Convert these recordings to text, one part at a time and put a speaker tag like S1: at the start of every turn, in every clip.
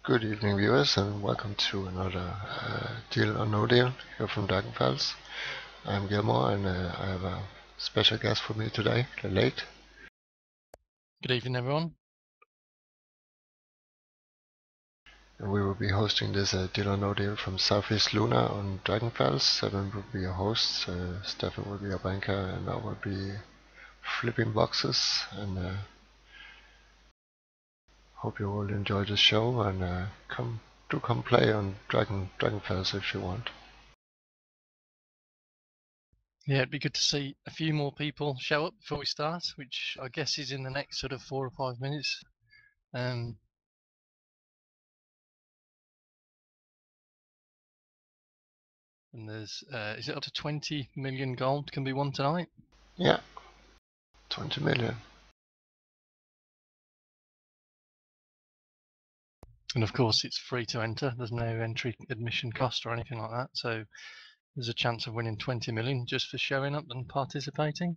S1: Good evening, viewers, and welcome to another Deal or No Deal here from Drachenfels. I'm Gilmore, and I have a special guest for me today, Late.
S2: Good evening, everyone.
S1: And we will be hosting this Deal or No Deal from Southeast Luna on Drachenfels. Seven will be your hosts, Stefan will be our banker, and I will be flipping boxes. And hope you all enjoy the show, and come play on Drachenfels if you want.
S2: Yeah, it'd be good to see a few more people show up before we start, which I guess is in the next sort of 4 or 5 minutes. And there's, is it up to 20 million gold can be won tonight?
S1: Yeah, 20 million.
S2: And of course, it's free to enter. There's no entry admission cost or anything like that. So there's a chance of winning 20 million just for showing up and participating.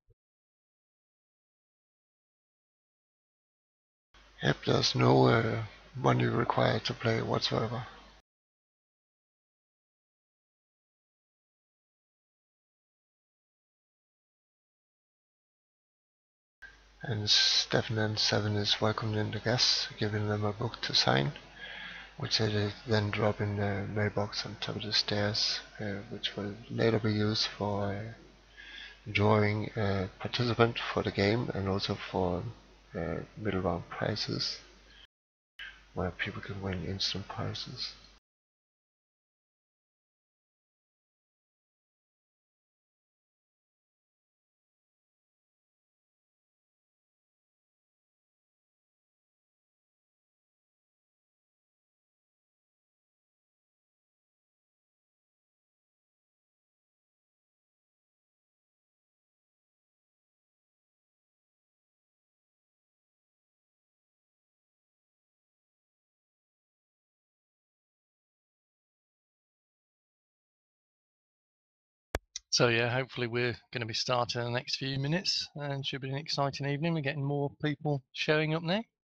S1: Yep, there's no money required to play whatsoever. And Stefan and Seven is welcoming the guests, giving them a book to sign, which they then drop in the mailbox on top of the stairs, which will later be used for drawing a participant for the game and also for middle round prizes, where people can win instant prizes.
S2: So yeah, hopefully we're going to be starting in the next few minutes, and should be an exciting evening. We're getting more people showing up now.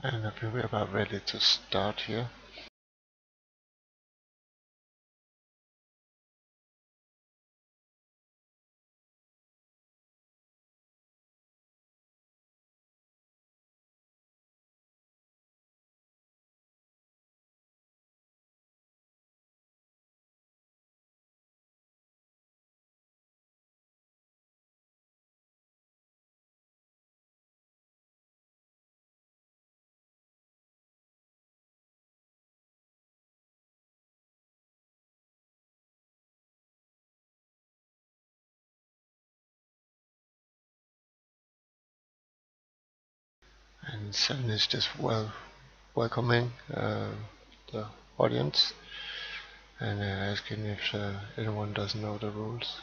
S1: And I think we're about ready to start here. And 7 is just welcoming the audience and asking if anyone doesn't know the rules.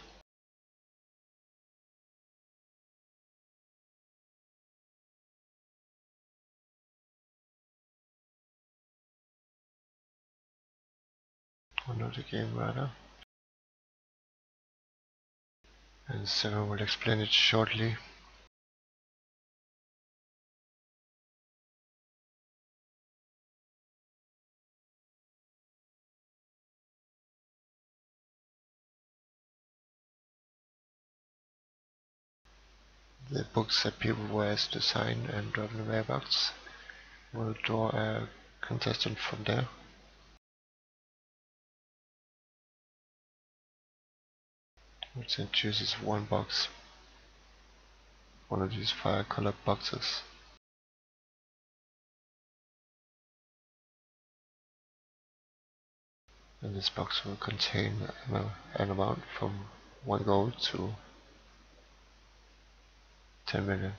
S1: Or know the game rather. And 7 will explain it shortly. The books that people were asked to sign and drop in the mailbox will draw a contestant from there, which then chooses one box, one of these fire-colored boxes. And this box will contain an amount from 1 gold to 10 million.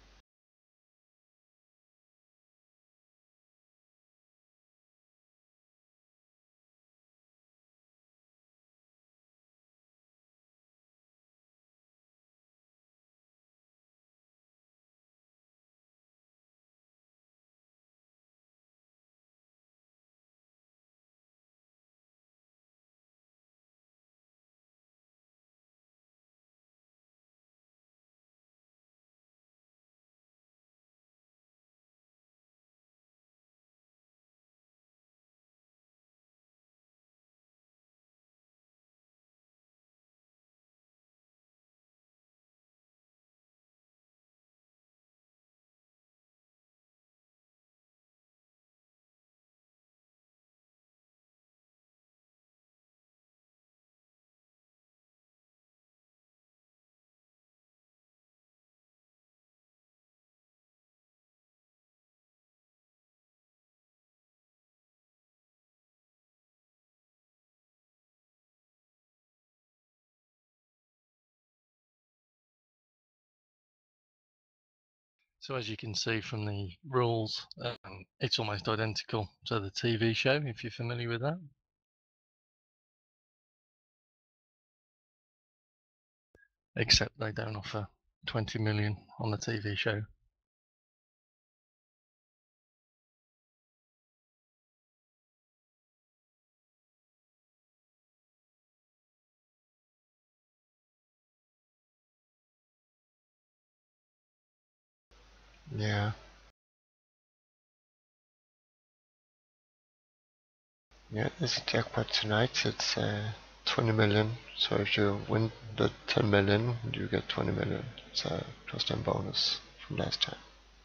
S2: So as you can see from the rules, it's almost identical to the TV show, if you're familiar with that. Except they don't offer 20 million on the TV show.
S1: Yeah. Yeah, there's a jackpot tonight. It's 20 million. So if you win the 10 million, you get 20 million. It's a plus 10 bonus from last time.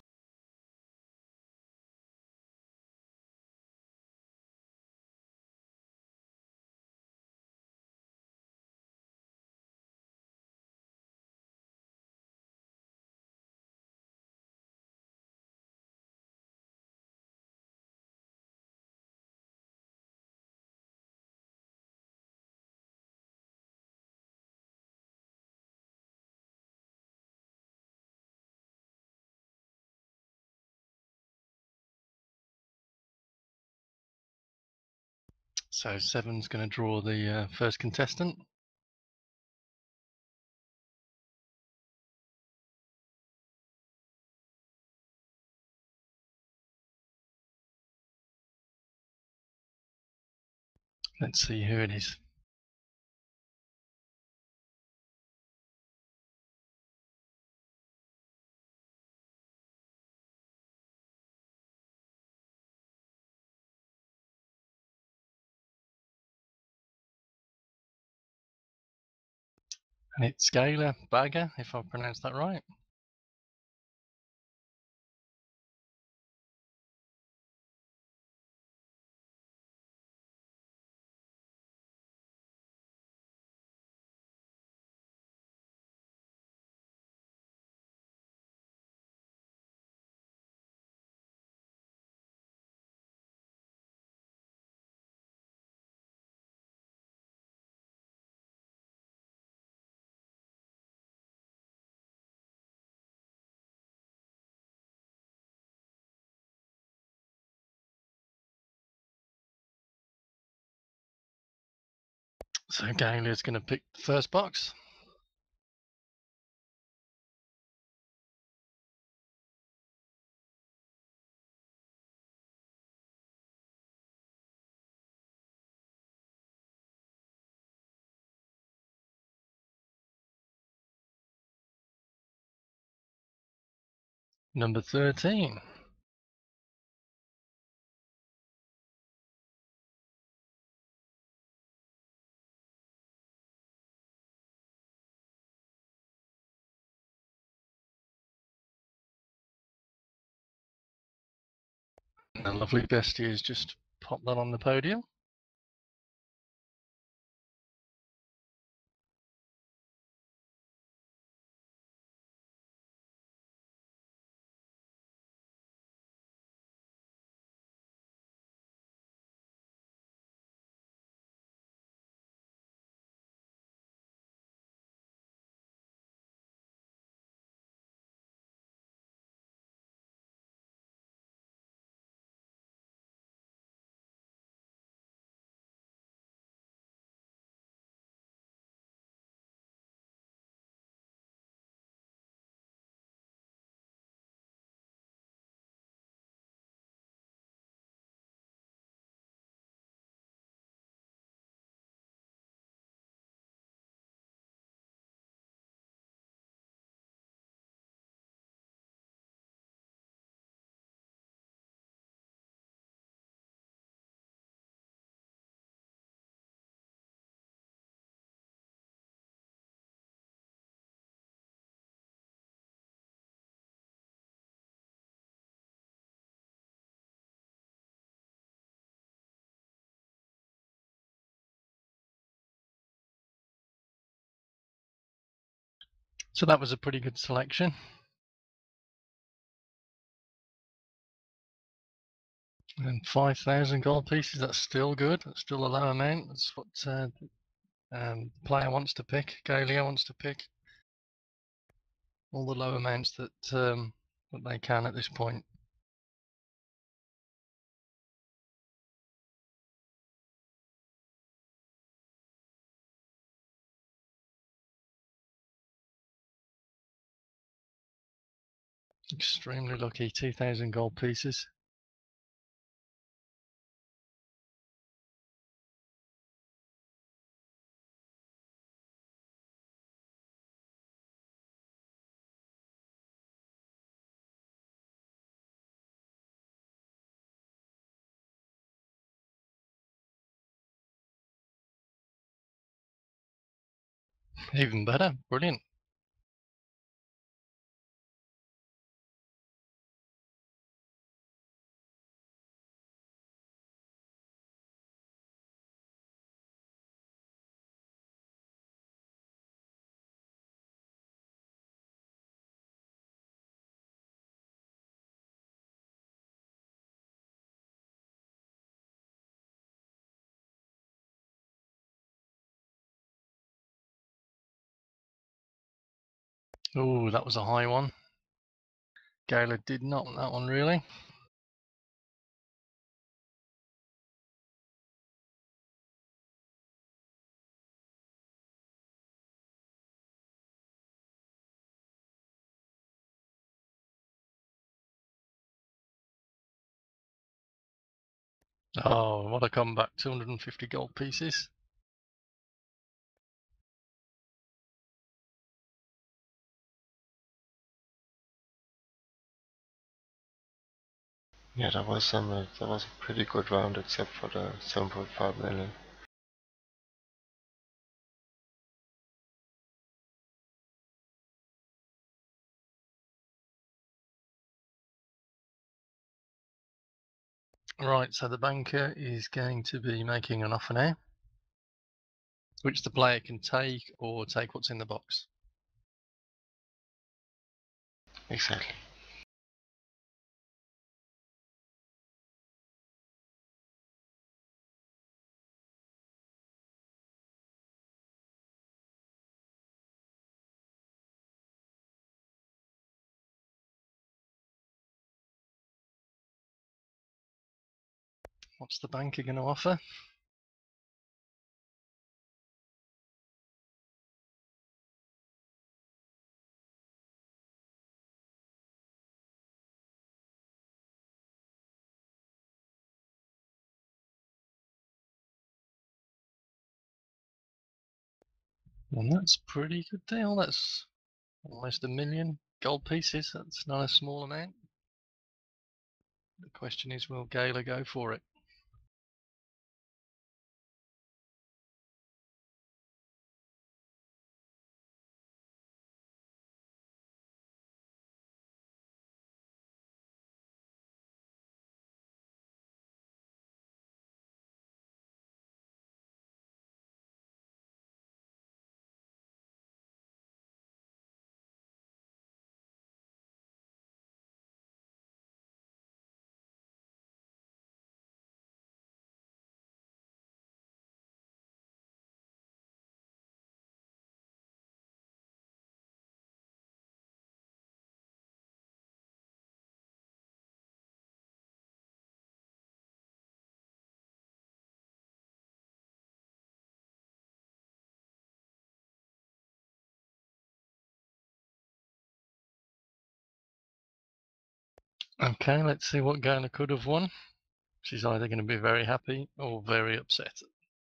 S2: So 7's going to draw the first contestant. Let's see who it is. And it's Scalar Bagger, if I pronounced that right. So Galar's going to pick the first box. Number 13. And the lovely Bestia has just popped that on the podium. So that was a pretty good selection. And 5,000 gold pieces, that's still good. That's still a low amount. That's what the player wants to pick. Galia wants to pick all the low amounts that they can at this point. Extremely lucky, 2,000 gold pieces. Even better, brilliant. Oh, that was a high one. Gala did not want that one really. Oh, what a comeback, 250 gold pieces.
S1: Yeah, that was a pretty good round, except for the 7.5 million.
S2: Right, so the banker is going to be making an offer now, which the player can take or take what's in the box.
S1: Exactly.
S2: What's the banker going to offer? And that's a pretty good deal. That's almost 1,000,000 gold pieces. That's not a small amount. The question is, will Gala go for it? Okay, let's see what Gala could have won. She's either going to be very happy or very upset.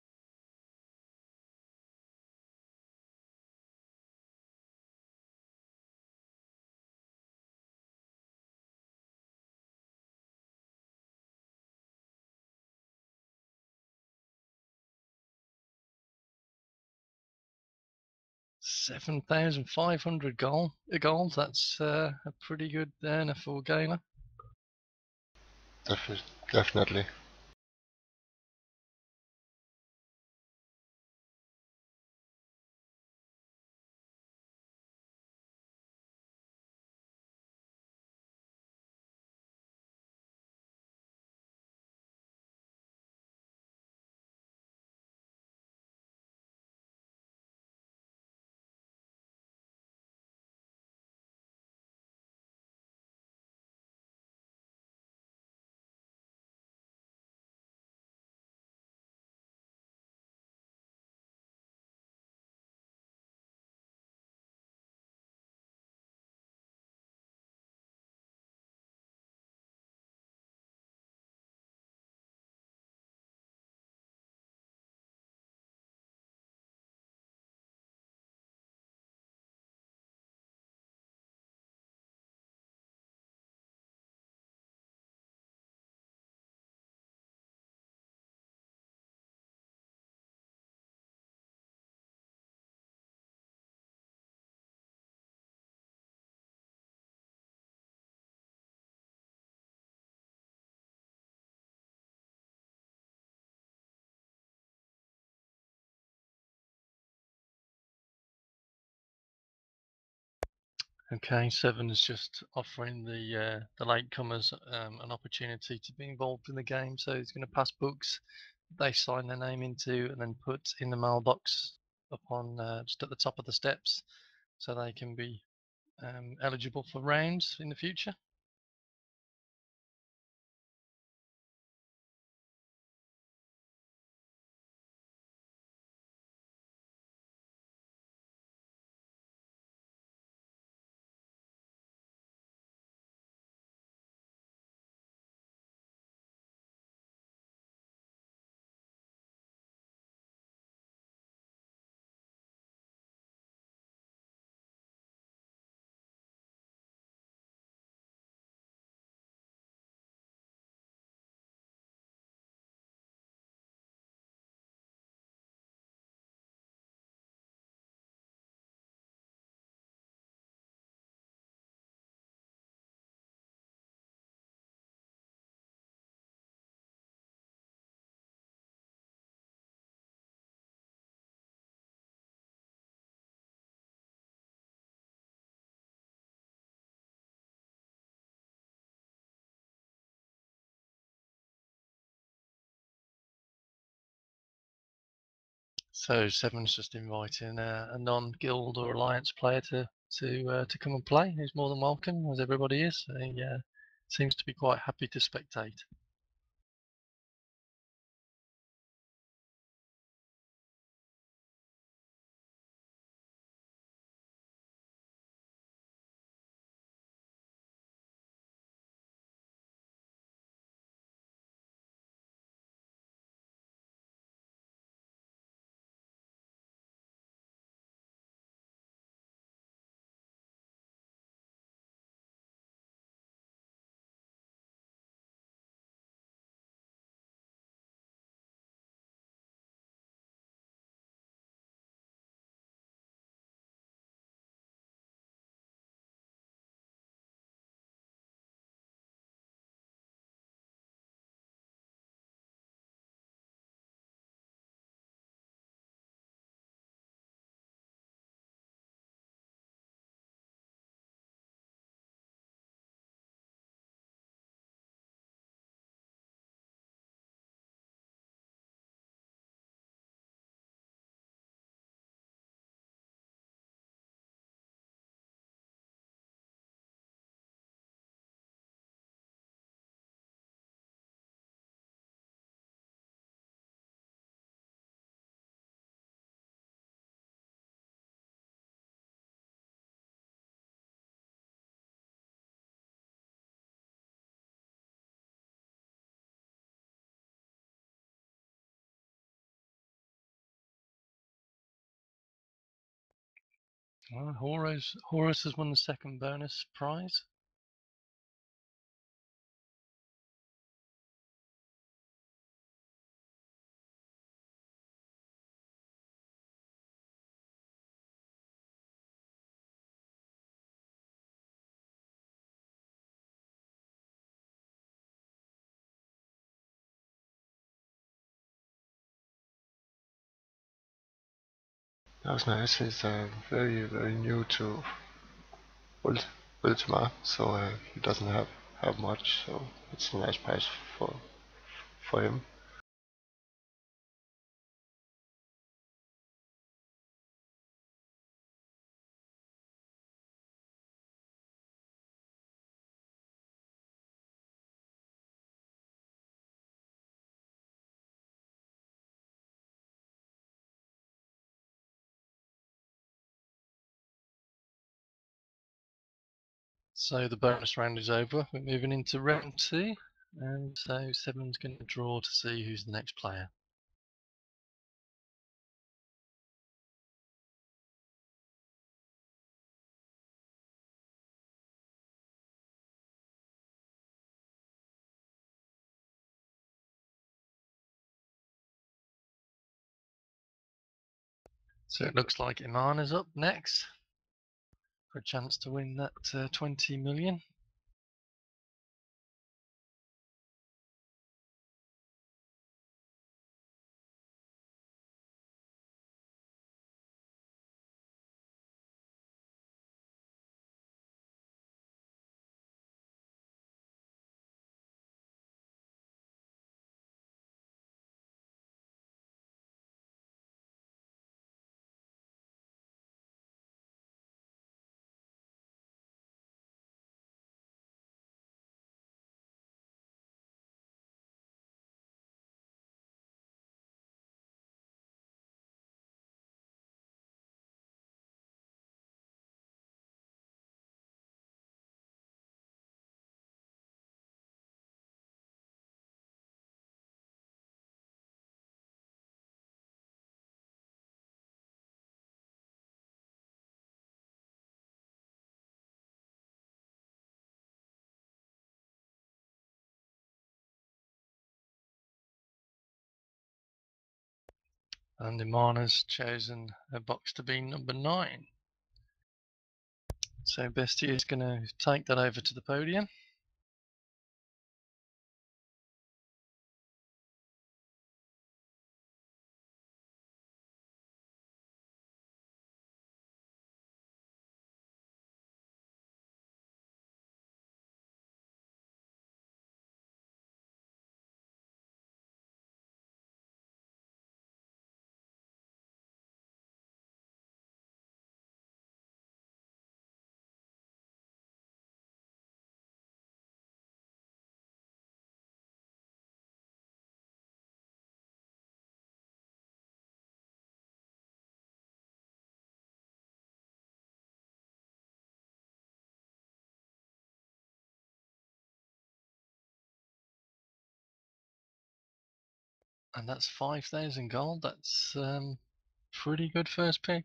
S2: $7,500 gold. That's a pretty good earner for Gala.
S1: Definitely.
S2: Okay, Seven is just offering the latecomers an opportunity to be involved in the game. So he's going to pass books they sign their name into and then put in the mailbox upon just at the top of the steps, so they can be eligible for rounds in the future. So Seven's just inviting a non-guild or alliance player to come and play. He's more than welcome, as everybody is. He seems to be quite happy to spectate. Horus has won the second bonus prize.
S1: That was nice. He's very new to Ultima, so he doesn't have much. So it's a nice prize for him.
S2: So the bonus round is over. We're moving into round 2, and so Seven's going to draw to see who's the next player. So it looks like Imana's up next for a chance to win that 20 million. And Imana's chosen a box to be number 9. So Bestia is going to take that over to the podium. And that's 5,000 gold. That's pretty good first pick.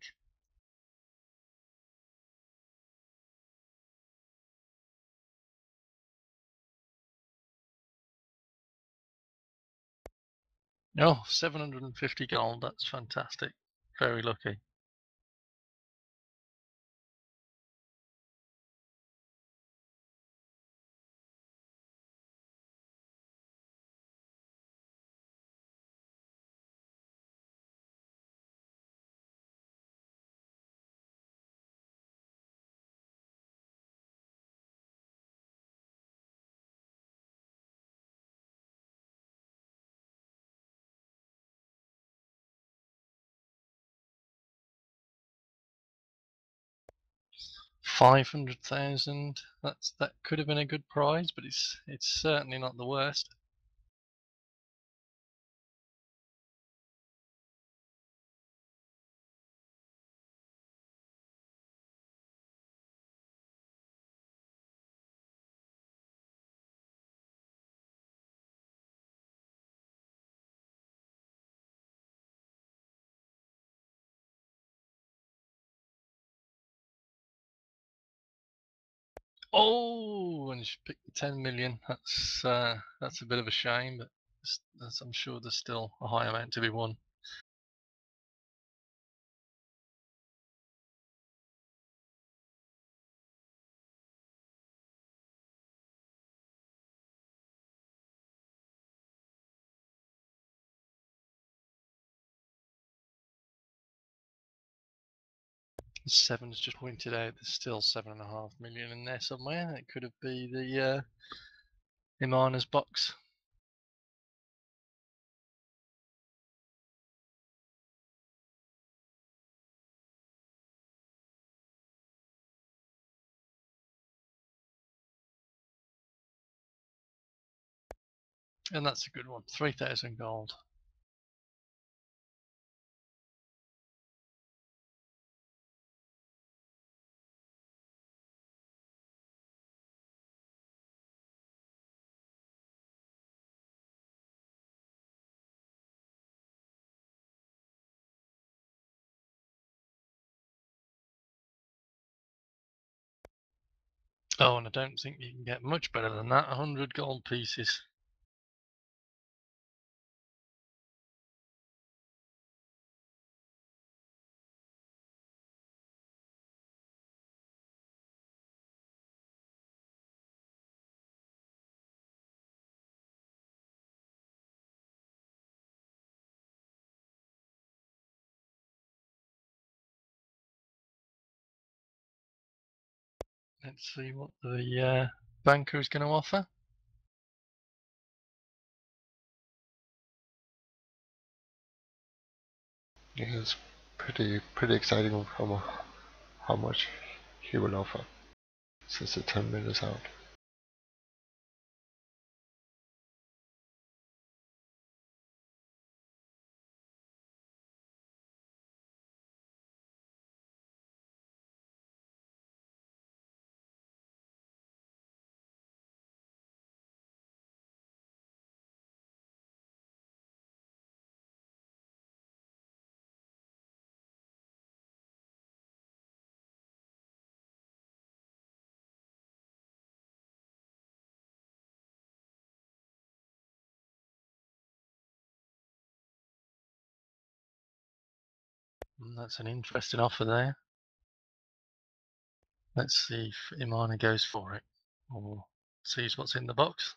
S2: Oh, 750 gold. That's fantastic. Very lucky. $500,000. That could have been a good prize, but it's certainly not the worst. Oh, and she picked the 10 million. That's a bit of a shame, but I'm sure there's still a high amount to be won. Seven's just pointed out there's still 7.5 million in there somewhere. It could have been the Imana's box. And that's a good one. 3,000 gold. Oh, and I don't think you can get much better than that. 100 gold pieces. Let's see what the banker is going to offer.
S1: Yeah, it's pretty exciting how much he will offer since the 10 minutes out.
S2: That's an interesting offer there. Let's see if Imana goes for it or sees what's in the box.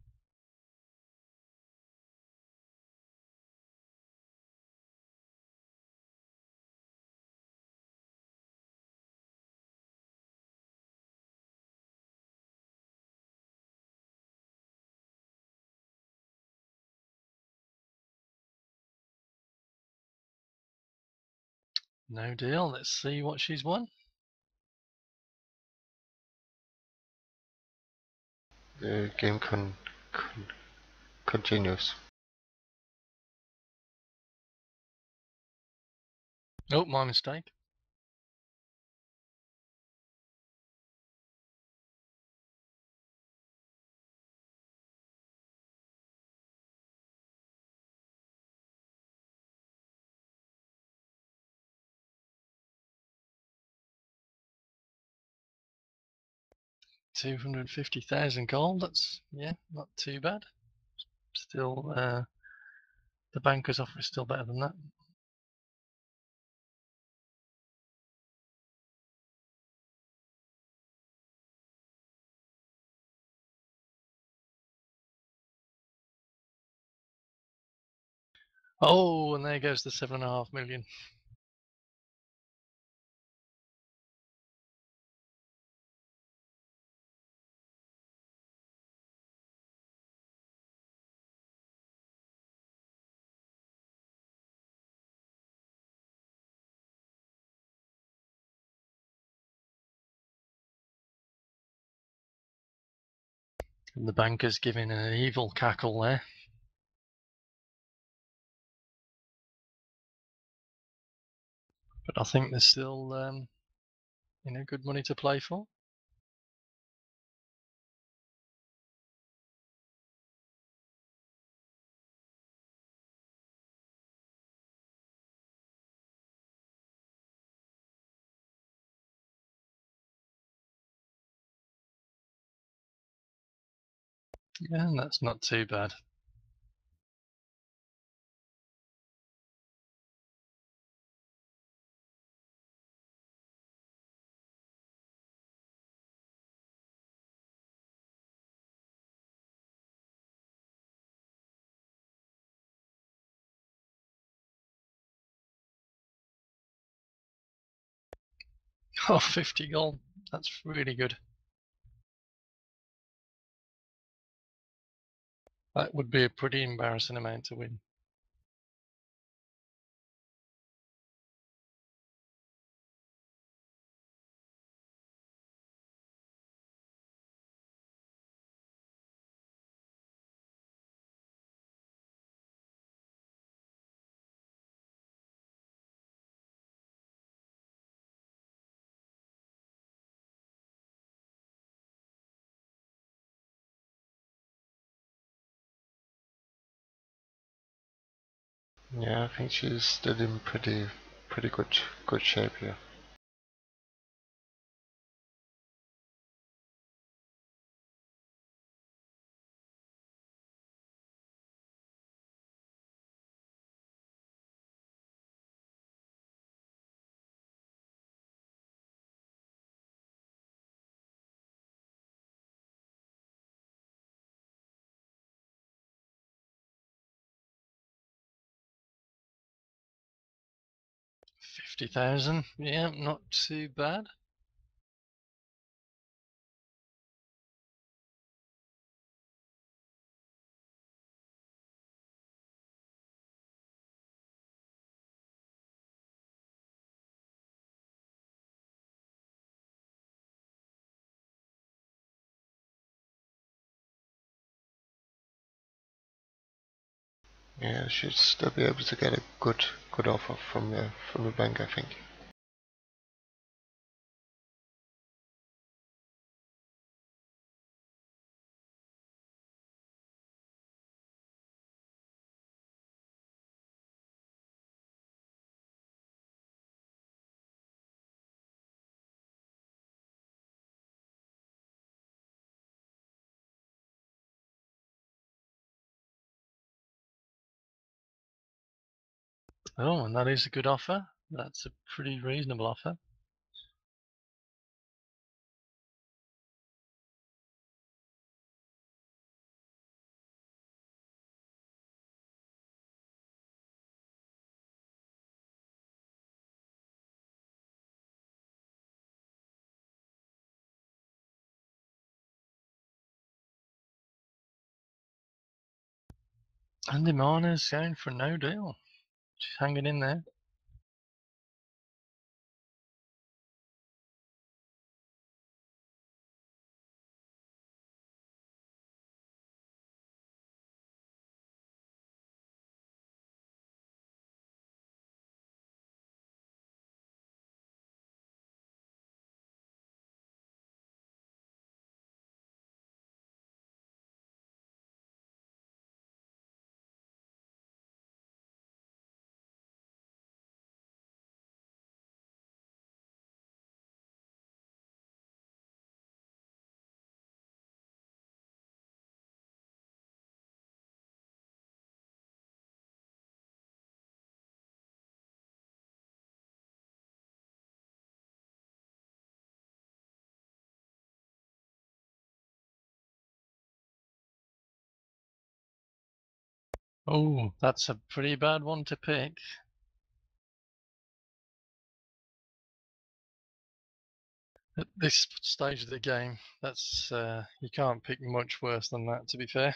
S2: No deal. Let's see what she's won.
S1: The game continues.
S2: Oh, my mistake. 250,000 gold. That's, yeah, not too bad. Still, the banker's offer is still better than that. Oh, and there goes the 7.5 million. And the banker's giving an evil cackle there. But I think there's still, good money to play for. Yeah, and that's not too bad. Oh, 50 gold. That's really good. That would be a pretty embarrassing amount to win.
S1: Yeah, I think she's still in pretty good shape here.
S2: $50,000. Yeah, not too bad.
S1: Yeah, should still be able to get a good offer from the bank, I think.
S2: Oh, and that is a good offer. That's a pretty reasonable offer. And Imana's going for no deal. She's hanging in there. Oh, that's a pretty bad one to pick. At this stage of the game, that's you can't pick much worse than that, to be fair.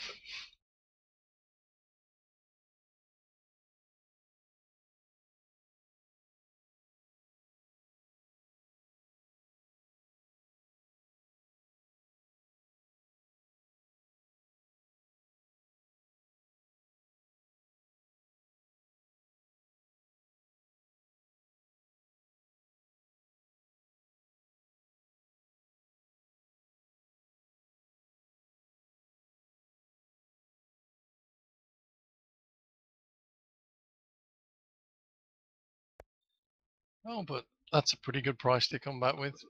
S2: Oh, but that's a pretty good price to come back with.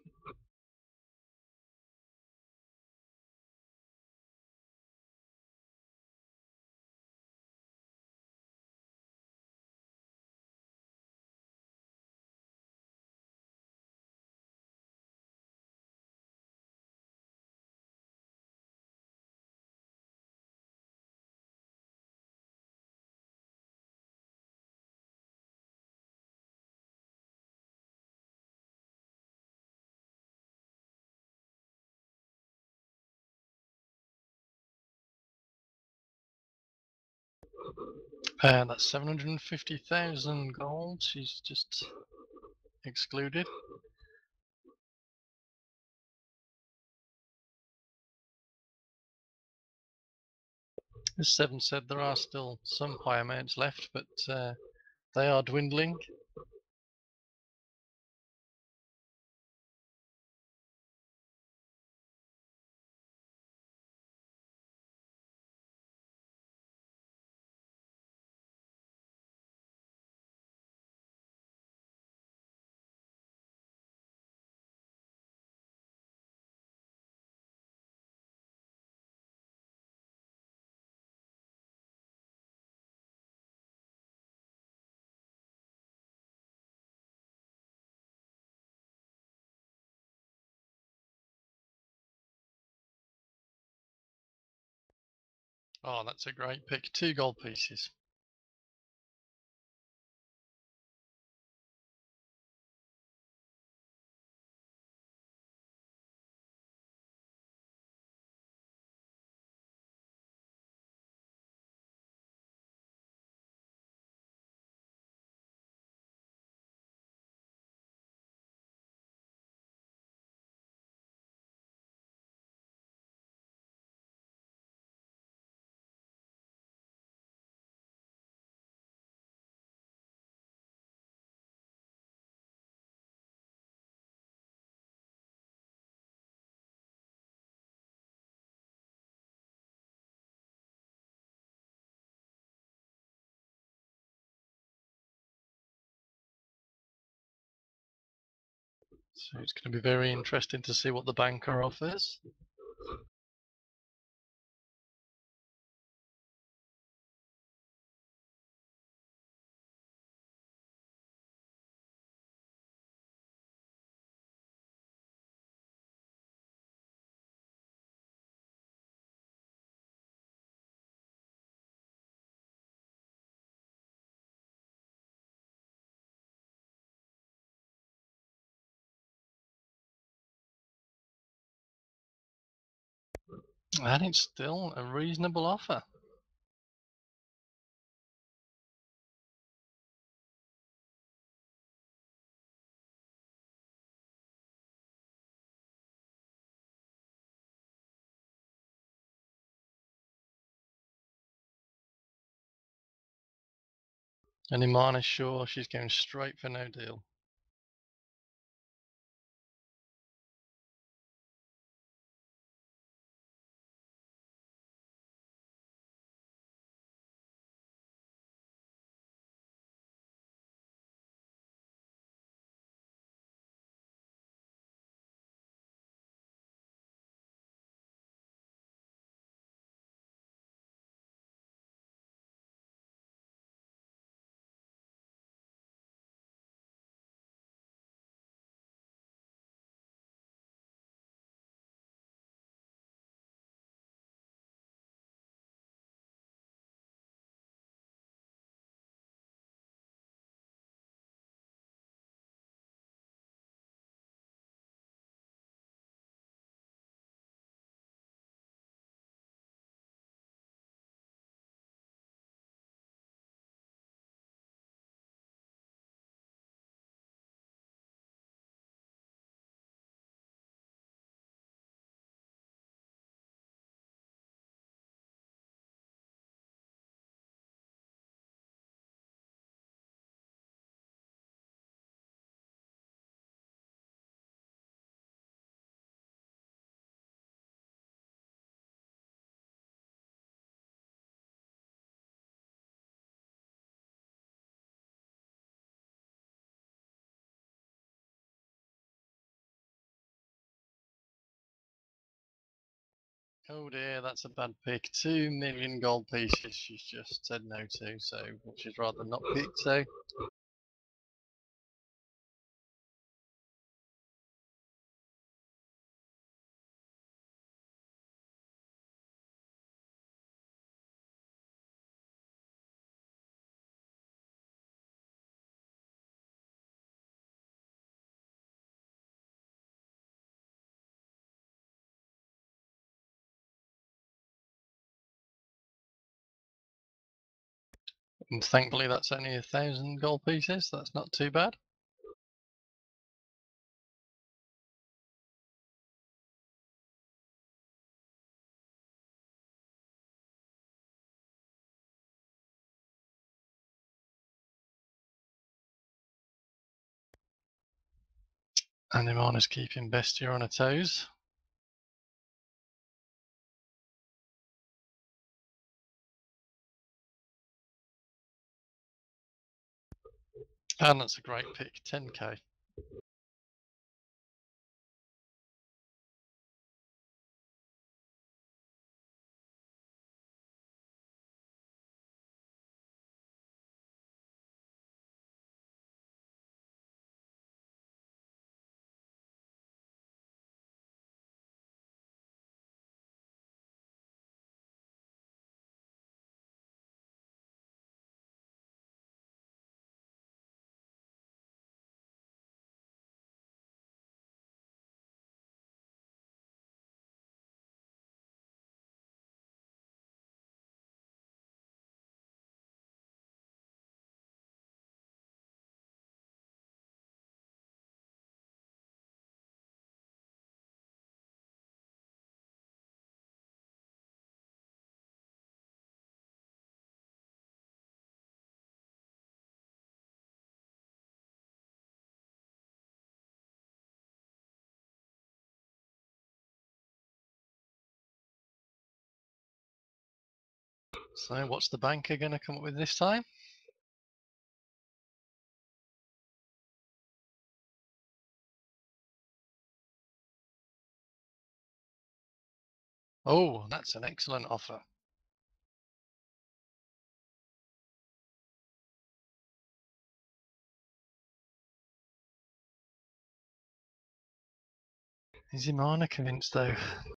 S2: That's 750,000 gold. She's just excluded. As Seven said, there are still some high amounts left, but they are dwindling. Oh, that's a great pick. 2 gold pieces. So it's going to be very interesting to see what the banker offers. And it's still a reasonable offer. And Imana's sure she's going straight for no deal. Oh dear, that's a bad pick. 2 million gold pieces she's just said no to, so she'd rather not pick, so. And thankfully that's only 1,000 gold pieces, that's not too bad. And Imana's keeping Bestia on her toes. And that's a great pick, 10k. So what's the banker going to come up with this time? Oh, that's an excellent offer. Is Imana convinced though?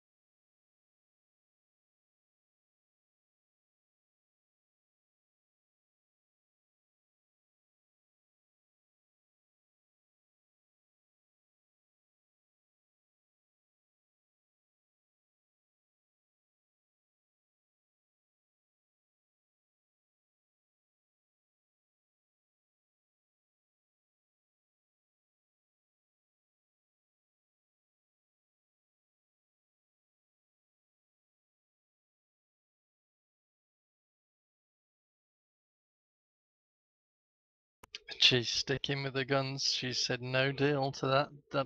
S2: She's sticking with the guns. She said no deal to that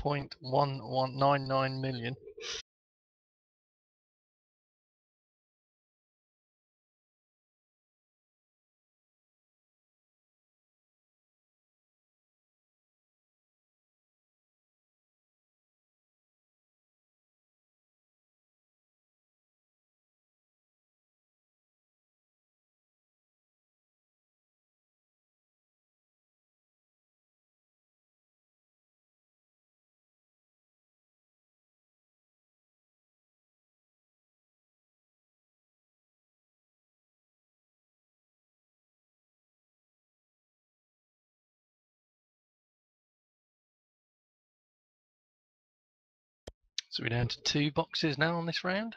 S2: 1.1199 million. So we're down to 2 boxes now on this round.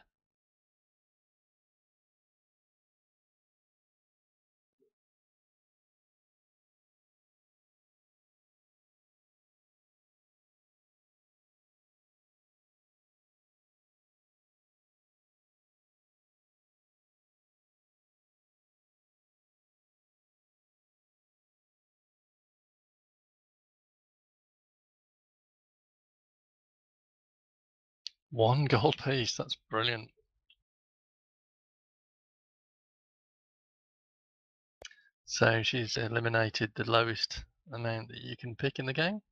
S2: One gold piece, that's brilliant. So she's eliminated the lowest amount that you can pick in the game.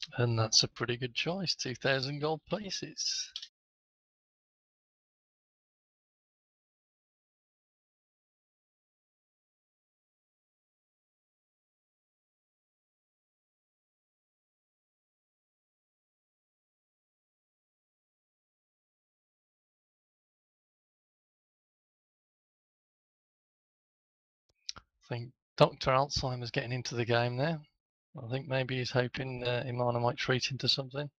S2: And that's a pretty good choice. 2,000 gold pieces. I think Dr. Alzheimer's getting into the game now. I think maybe he's hoping Imana might treat into something.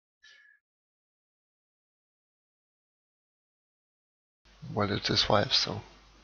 S1: Well, it's his wife, so.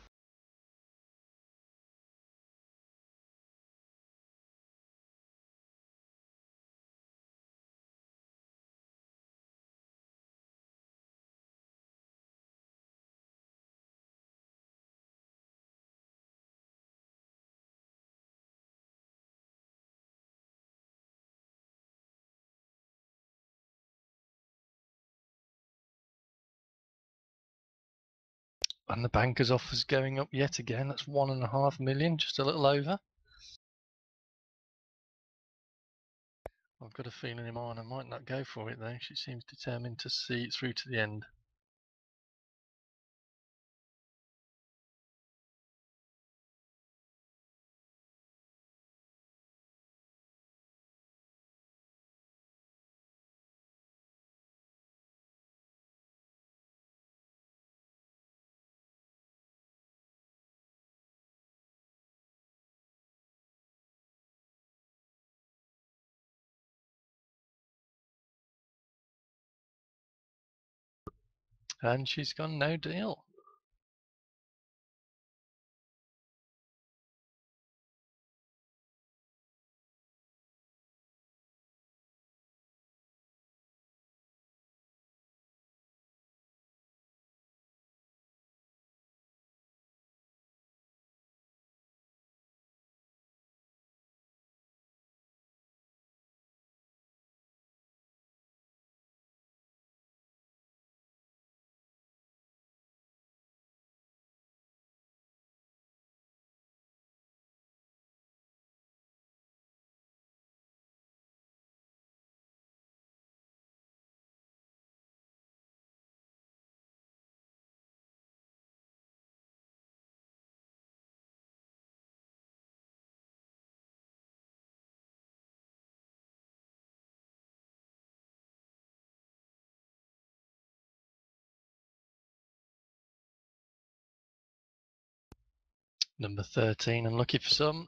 S2: And the banker's offer's going up yet again. That's 1.5 million, just a little over. I've got a feeling Imana might not go for it though. She seems determined to see it through to the end. And she's gone no deal. Number 13, unlucky for some.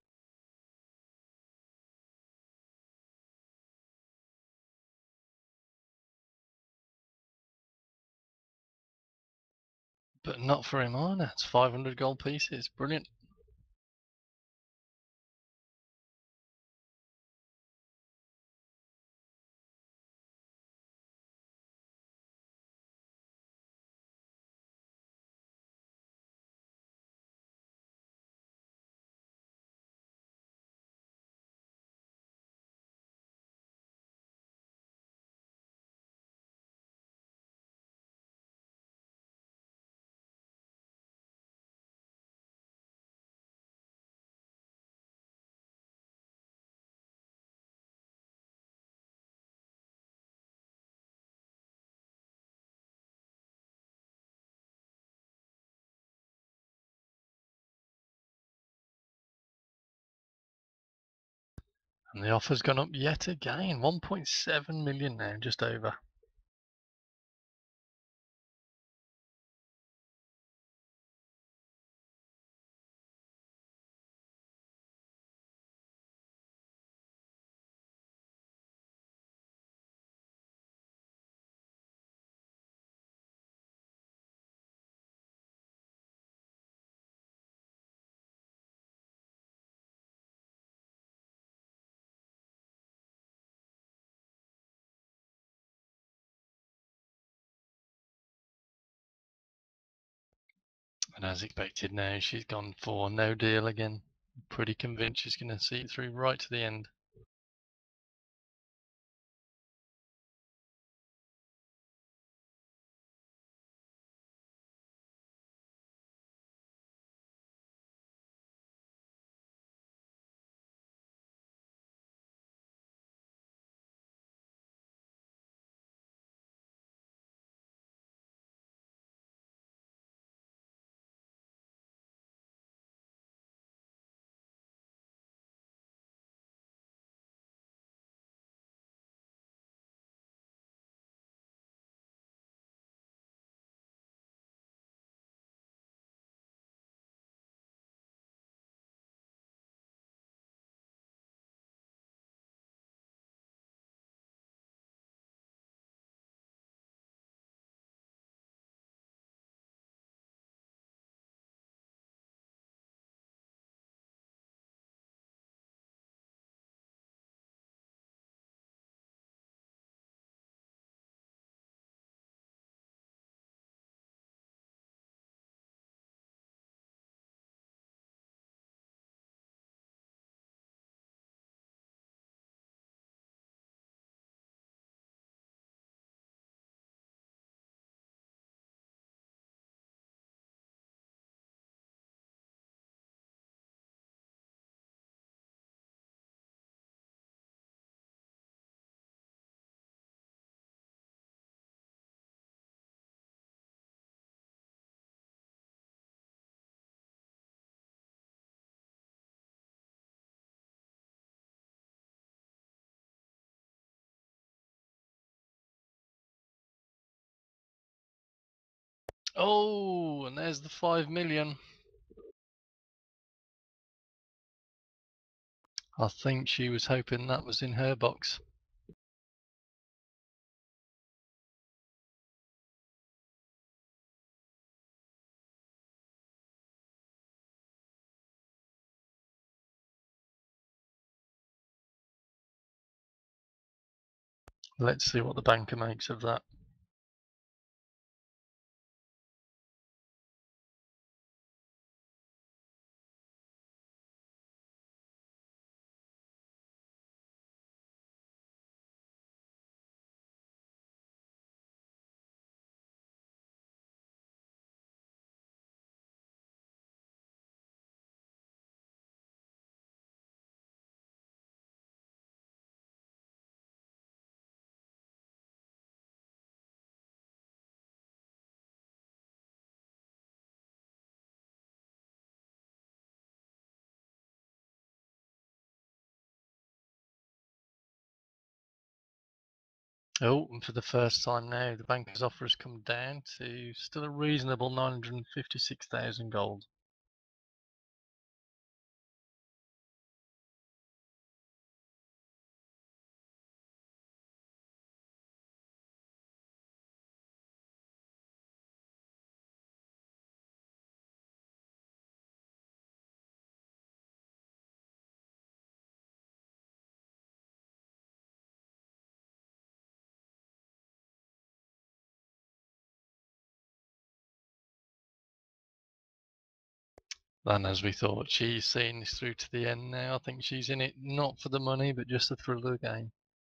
S2: But not for Imana. It's 500 gold pieces. Brilliant. And the offer's gone up yet again. 1.7 million now, just over. And as expected now, she's gone for no deal again. Pretty convinced she's going to see it through right to the end. Oh, and there's the 5 million. I think she was hoping that was in her box. Let's see what the banker makes of that. Oh, and for the first time now, the banker's offer has come down to still a reasonable 956,000 gold. And as we thought, she's seeing this through to the end now. I think she's in it not for the money, but just the thrill of the game.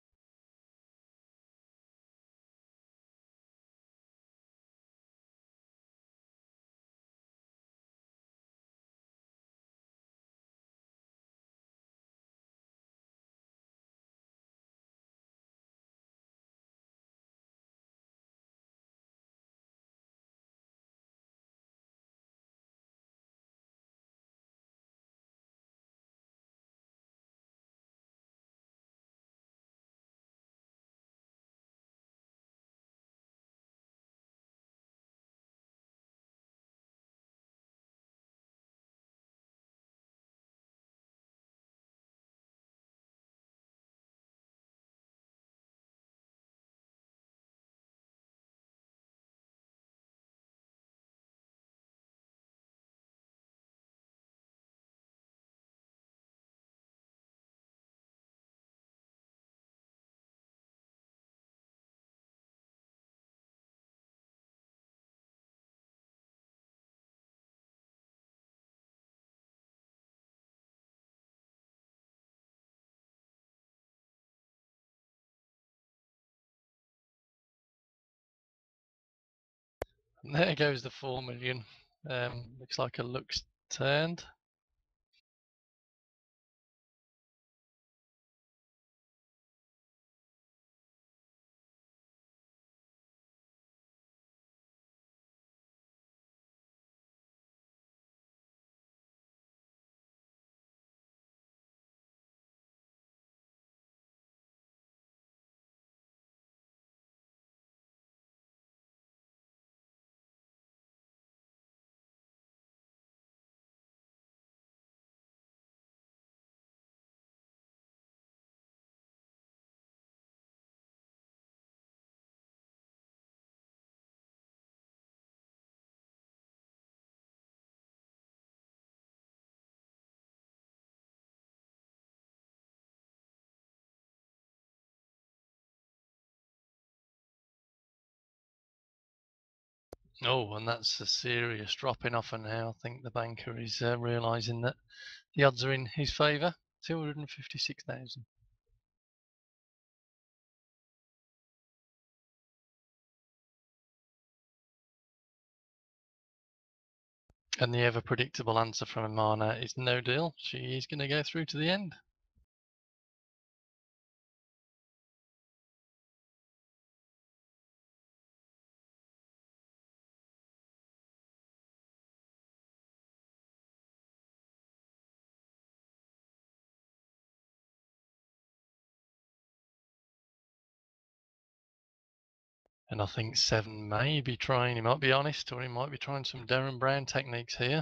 S2: And there goes the 4 million. Looks like her luck's turned. Oh, and that's a serious dropping off, and now I think the banker is realising that the odds are in his favour. 256,000. And the ever predictable answer from Amana is no deal. She is going to go through to the end. And I think 7 may be trying, he might be honest, or he might be trying some Darren Brown techniques here.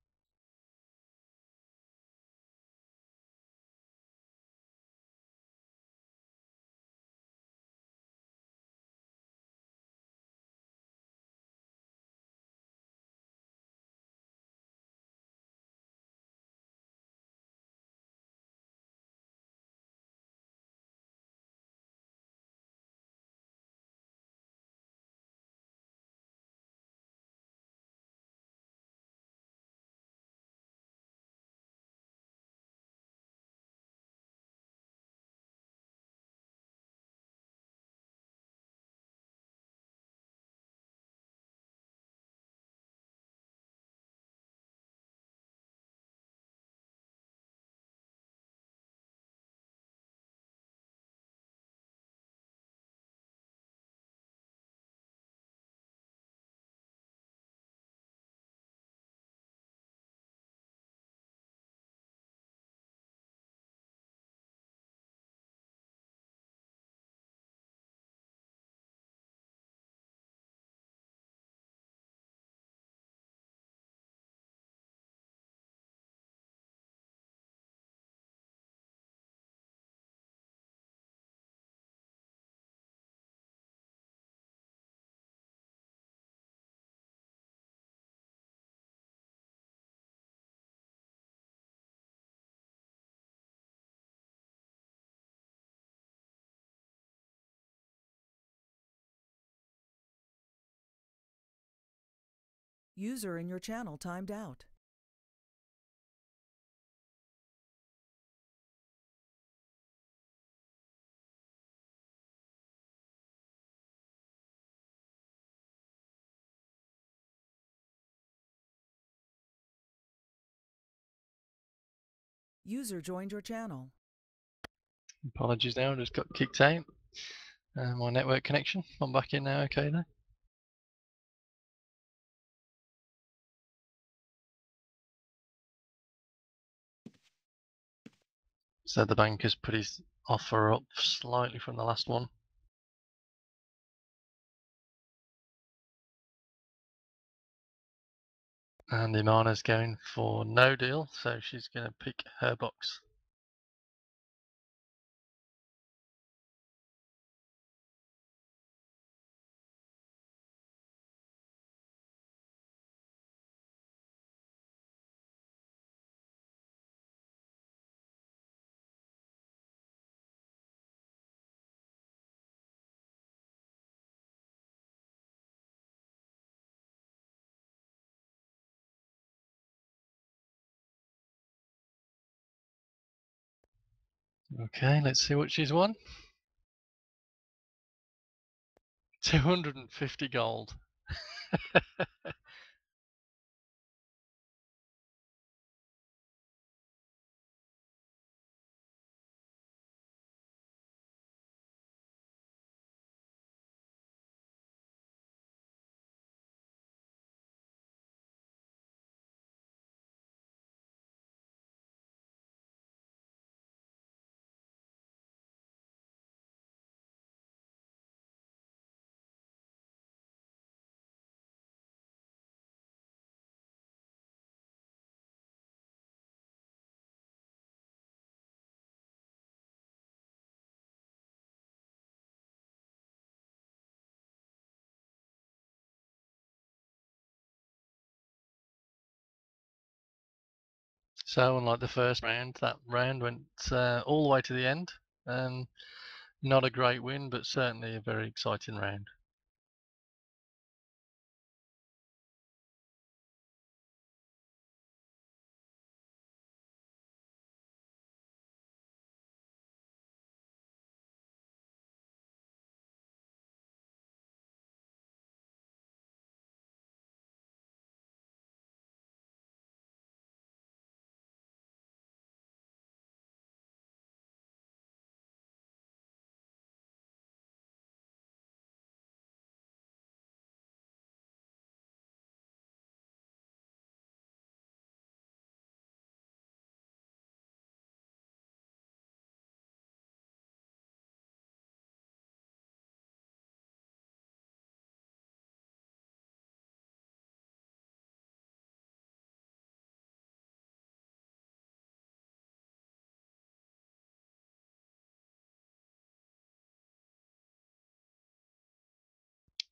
S3: User in your channel timed out. User joined your channel.
S2: Apologies now, I just got kicked out. My network connection. I'm back in now, okay though. So the banker's put his offer up slightly from the last one. And Imana's going for no deal, so she's going to pick her box. Okay, let's see what she's won. 250 gold. So unlike the first round, that round went all the way to the end. Not a great win, but certainly a very exciting round.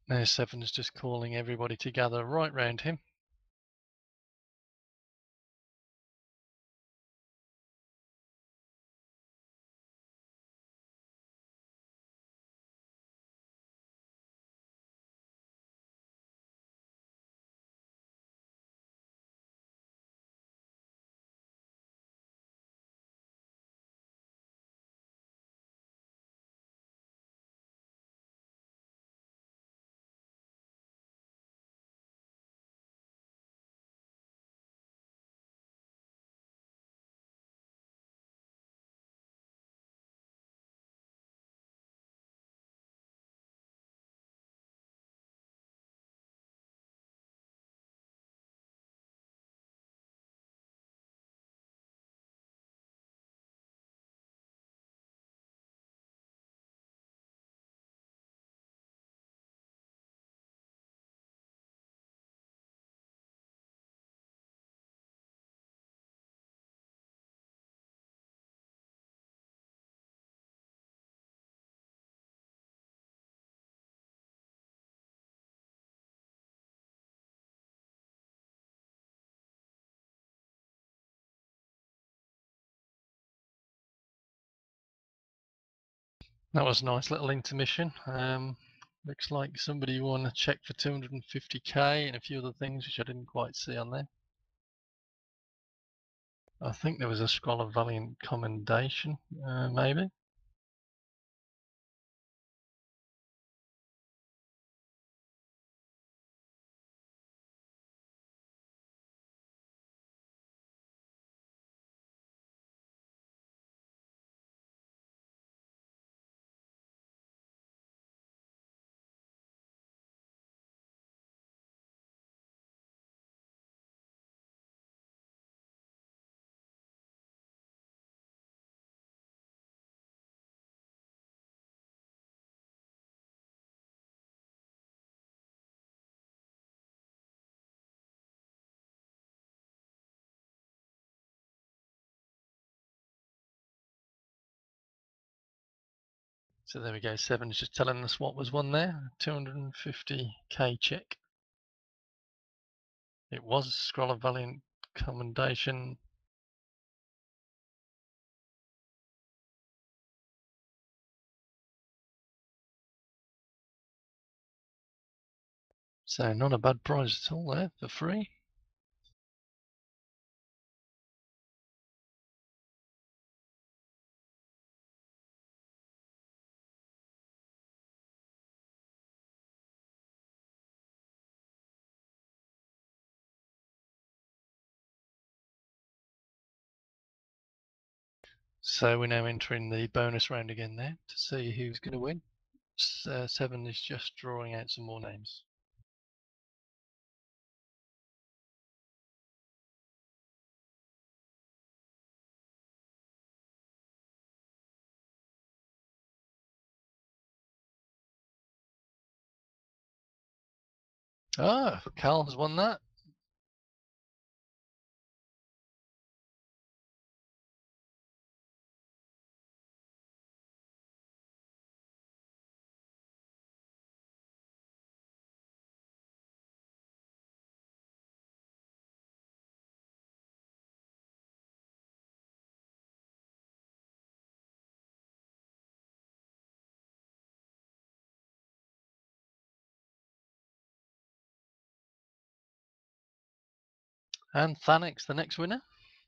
S2: Now Seven's just calling everybody to gather right round him. That was a nice little intermission. Looks like somebody won a check for 250k and a few other things which I didn't quite see on there. I think there was a Scroll of Valiant commendation, maybe. So there we go, Seven's just telling us what was won there, 250k check. It was Scroll of Valiant commendation. So not a bad prize at all there for free. So we're now entering the bonus round again there to see who's going to win. Seven is just drawing out some more names. Ah, Carl has won that. And Thanix, the next winner.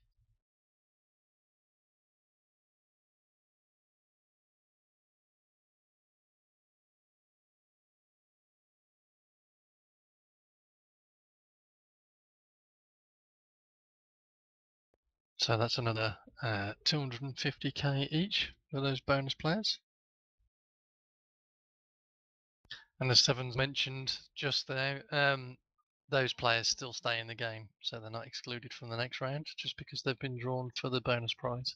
S2: So that's another 250k each for those bonus players. And as Seven's mentioned just there, those players still stay in the game, so they're not excluded from the next round just because they've been drawn for the bonus prize.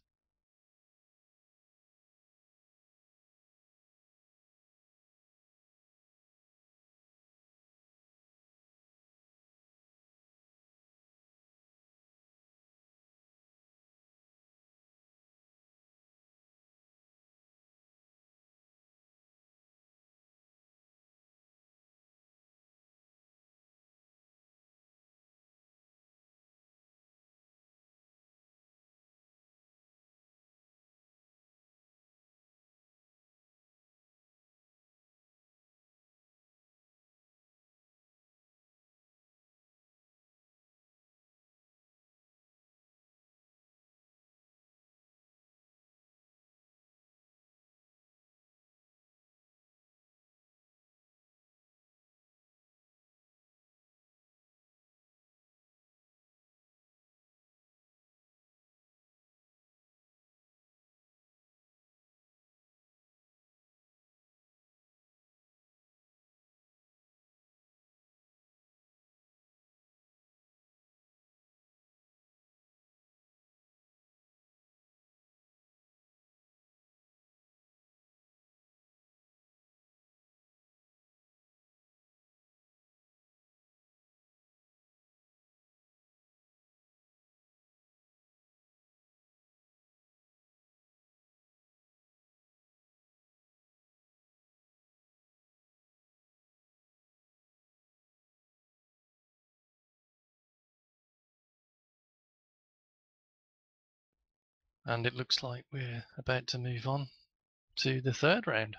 S2: And it looks like we're about to move on to the third round.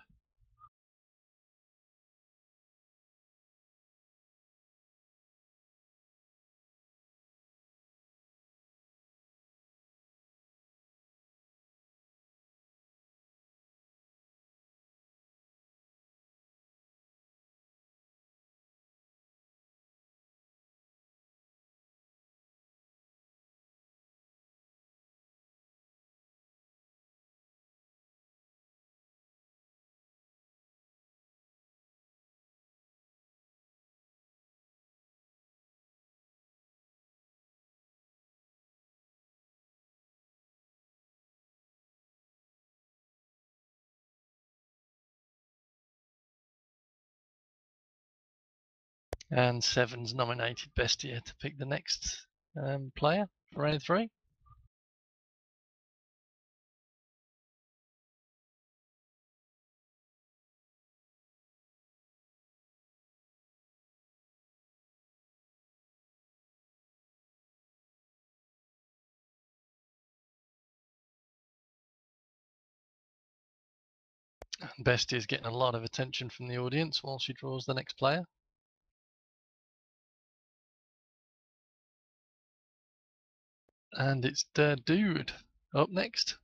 S2: And Seven's nominated Bestia to pick the next player for round 3. And Bestia's getting a lot of attention from the audience while she draws the next player. And it's the dude up next.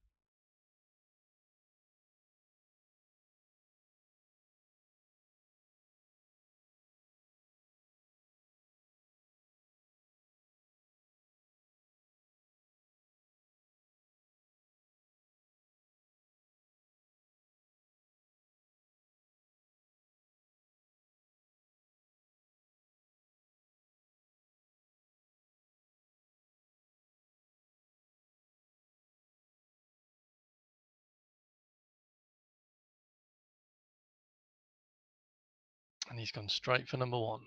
S2: And he's gone straight for number 1.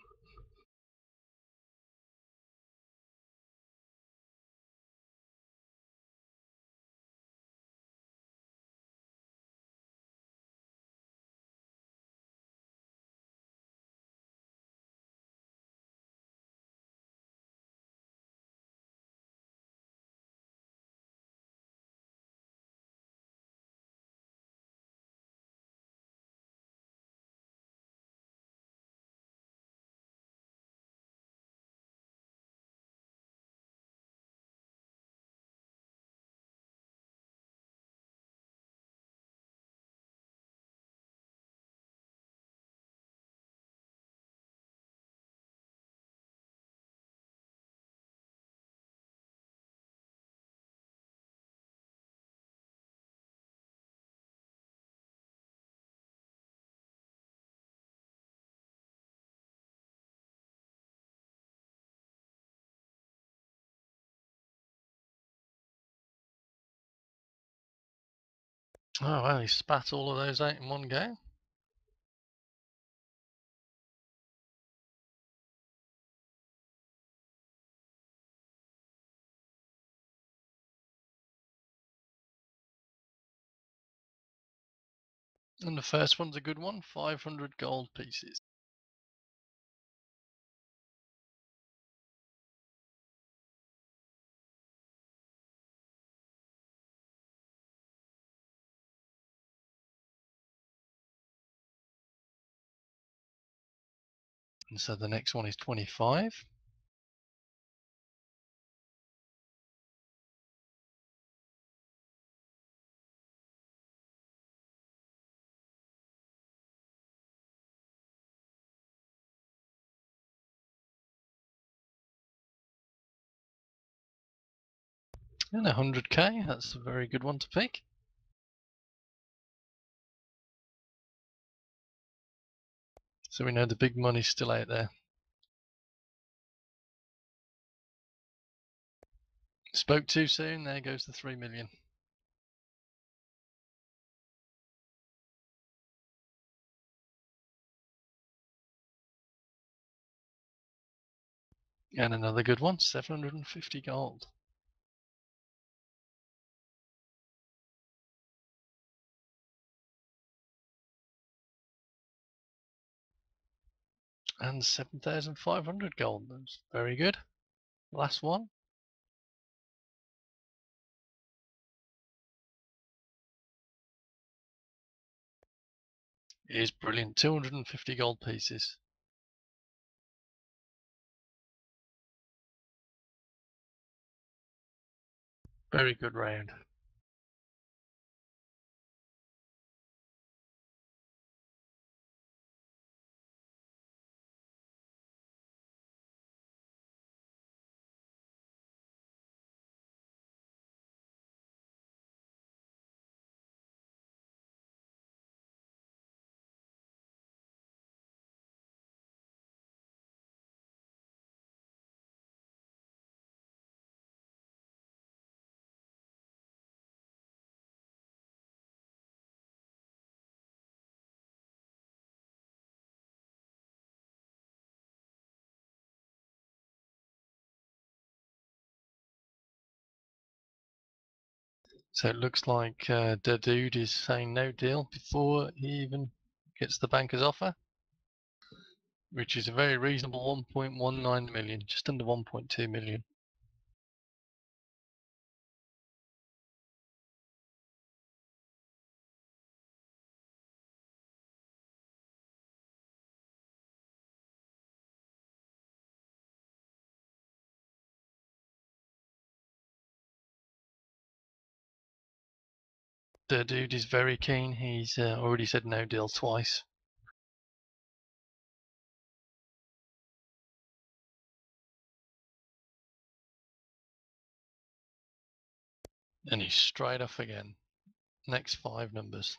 S2: Oh, well, he spat all of those out in one go. And the first one's a good one, 500 gold pieces. And so the next one is 25. And 100k, that's a very good one to pick. So we know the big money's still out there. Spoke too soon, there goes the 3 million. And another good one, 750 gold. And 7,500 gold, that's very good. Last one. is brilliant. 250 gold pieces. Very good round. So it looks like the dude is saying no deal before he even gets the banker's offer, which is a very reasonable 1.19 million, just under 1.2 million. The dude is very keen. He's already said no deal twice. And he's straight off again. Next 5 numbers.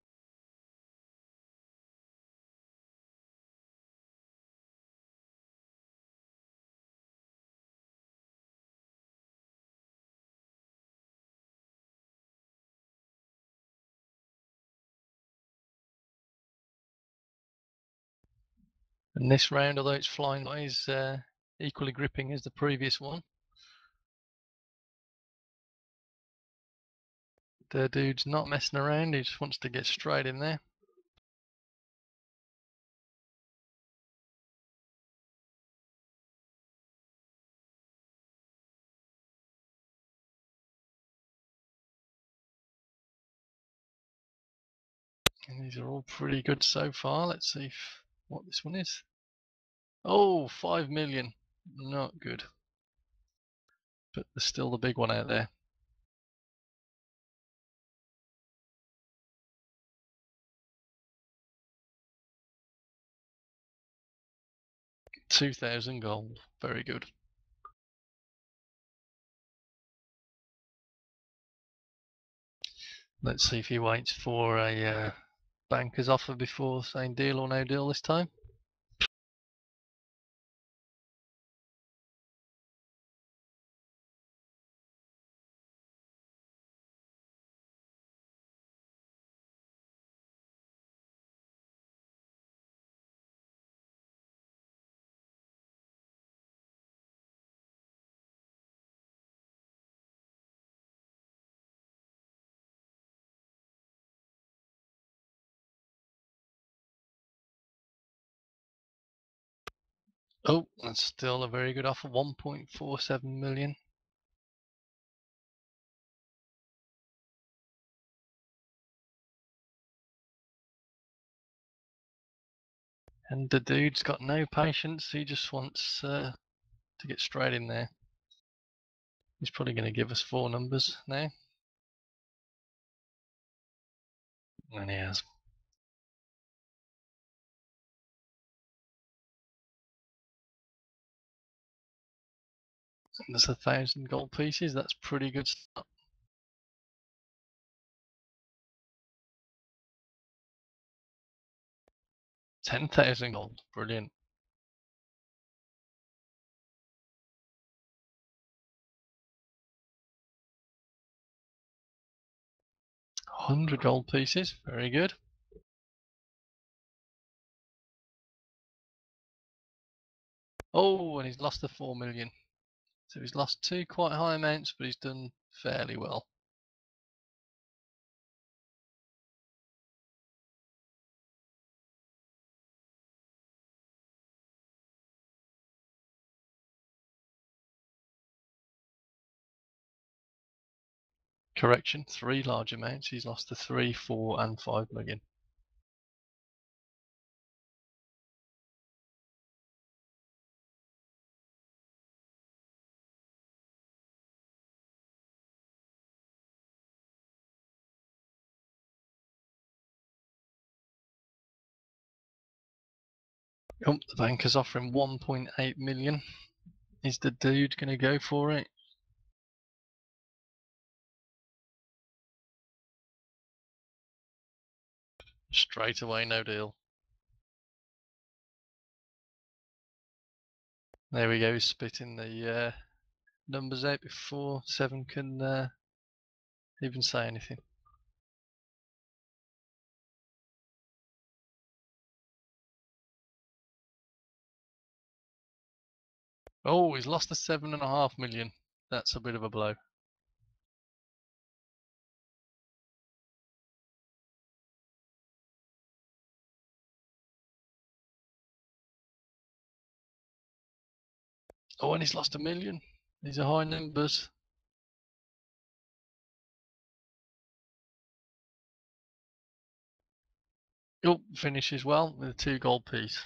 S2: And this round, although it's flying by, is equally gripping as the previous one. The dude's not messing around, he just wants to get straight in there. And these are all pretty good so far. Let's see what this one is. Oh, 5 million. Not good. But there's still the big one out there. 2,000 gold. Very good. Let's see if he waits for a banker's offer before saying deal or no deal this time. Oh, that's still a very good offer. 1.47 million. And the dude's got no patience. He just wants to get straight in there. He's probably going to give us 4 numbers now. And he has. And there's 1,000 gold pieces. That's pretty good stuff. 10,000 gold. Brilliant. 100 gold pieces. Very good. Oh, and he's lost the 4 million. So he's lost 2 quite high amounts, but he's done fairly well. Correction, 3 large amounts. He's lost the 3, 4 and 5 million. Oh, the banker's offering 1.8 million. Is the dude going to go for it? Straight away, no deal. There we go, he's spitting the numbers out before Seven can even say anything. Oh, he's lost the 7.5 million. That's a bit of a blow. Oh, and he's lost 1 million. These are high numbers. Oh, finishes well with a 2 gold piece.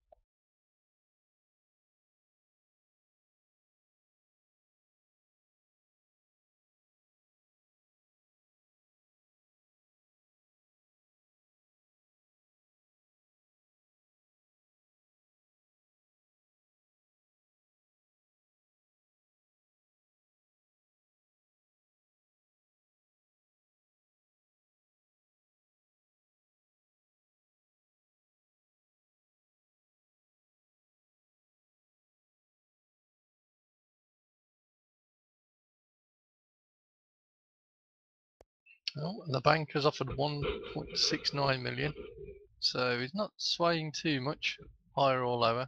S2: Oh, and the banker's offered 1.69 million. So he's not swaying too much, higher or lower.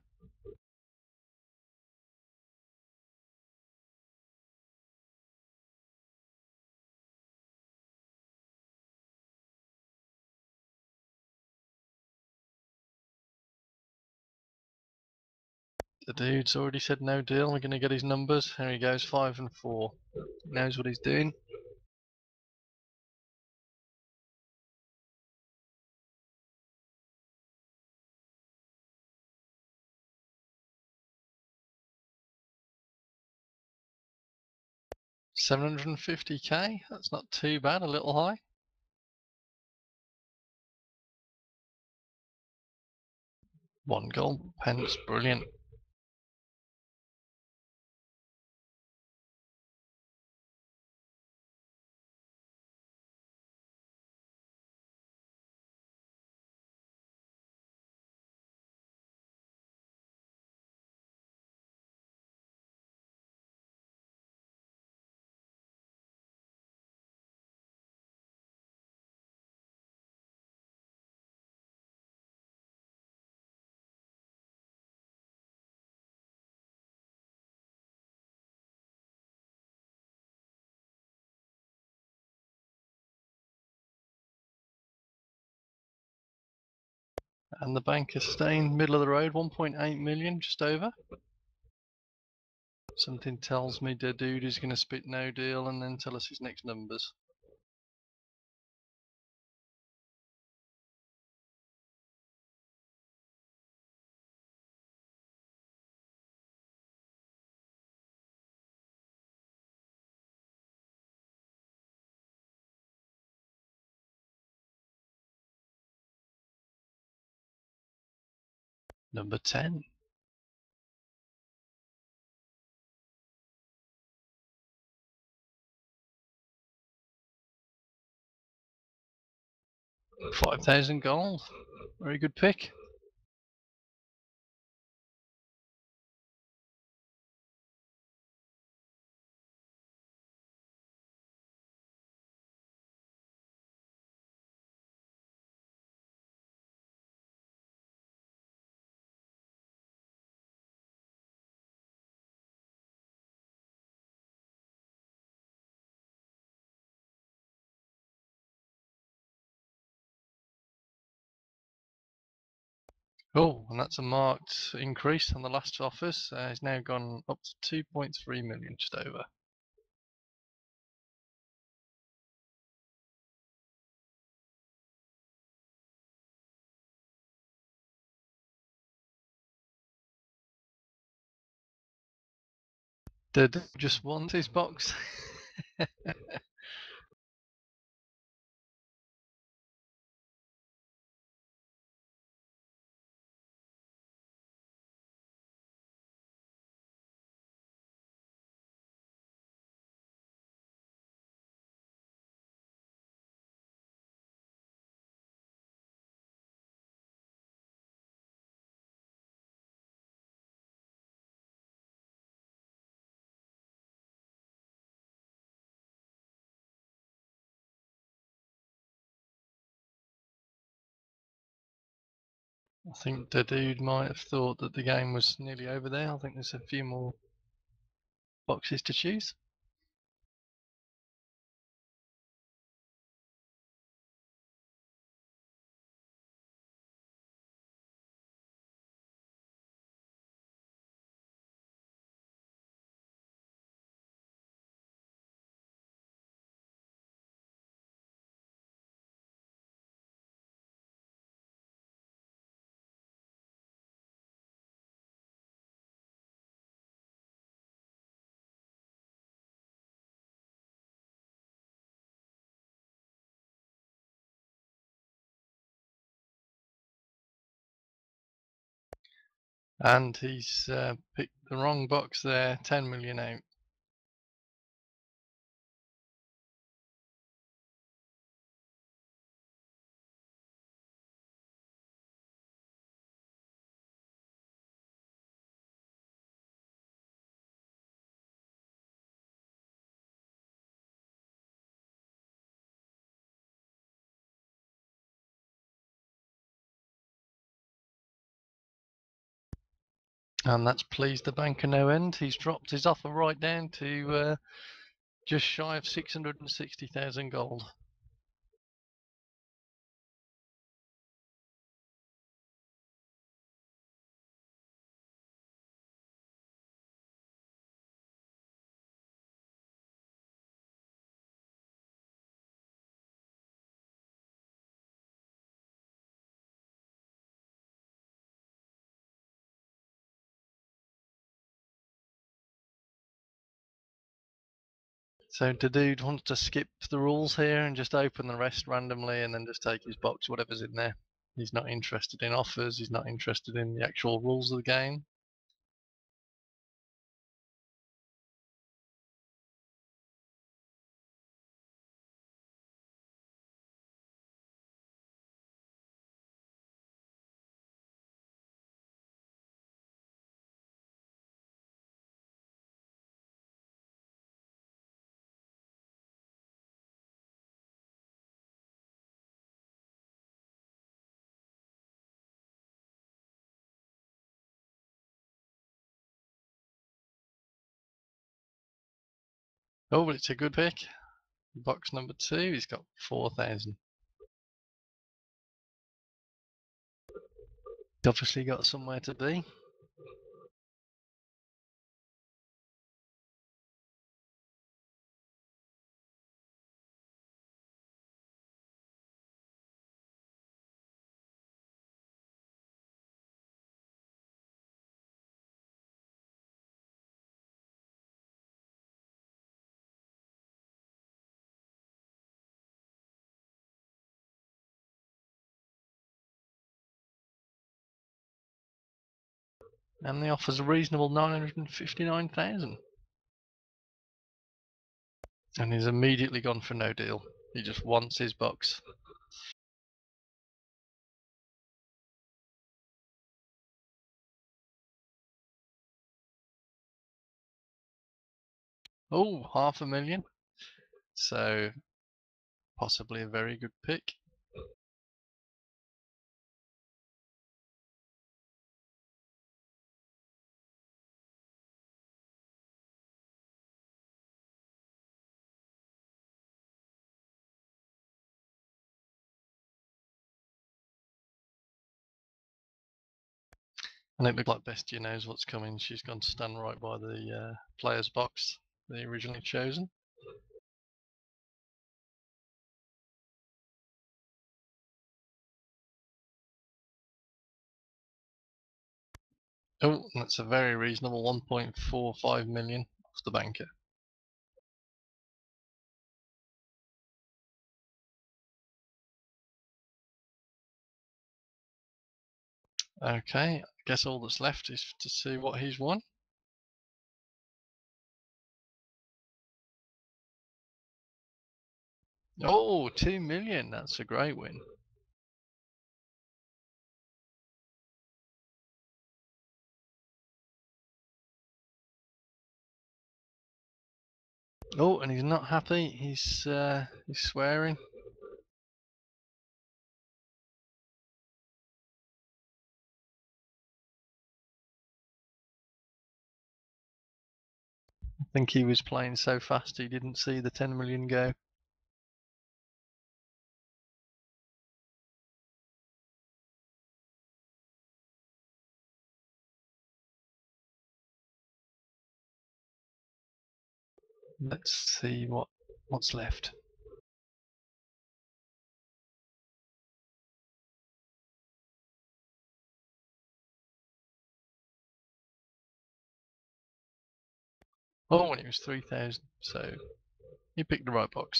S2: The dude's already said no deal. We're going to get his numbers. Here he goes, 5 and 4. He knows what he's doing. $750k. That's not too bad. A little high. One gold pence. Brilliant. And the bank is staying middle of the road, 1.8 million, just over. Something tells me the dude is going to spit no deal and then tell us his next numbers. Number 10. $5,000 gold. Very good pick. Oh, and that's a marked increase on the last offers. It's now gone up to 2.3 million, just over. Did just want his box. I think the dude might have thought that the game was nearly over there. I think there's a few more boxes to choose. And he's picked the wrong box there, 10 million out. And that's pleased the banker no end. He's dropped his offer right down to just shy of 660,000 gold. So the dude wants to skip the rules here and just open the rest randomly and then just take his box, whatever's in there. He's not interested in offers, he's not interested in the actual rules of the game. Oh, but it's a good pick. Box number 2, he's got 4,000. He's obviously got somewhere to be. And the offer's a reasonable 959,000. And he's immediately gone for no deal. He just wants his box. Oh, 500,000. So possibly a very good pick. And it looked like Bestia knows what's coming. She's gone to stand right by the player's box they originally chosen. Oh, that's a very reasonable 1.45 million off the banker. Okay, I guess all that's left is to see what he's won. Oh, 2 million, that's a great win. Oh, and he's not happy, he's swearing. think he was playing so fast he didn't see the 10 million go. Let's see what's left. Oh, and it was 3,000, so you picked the right box.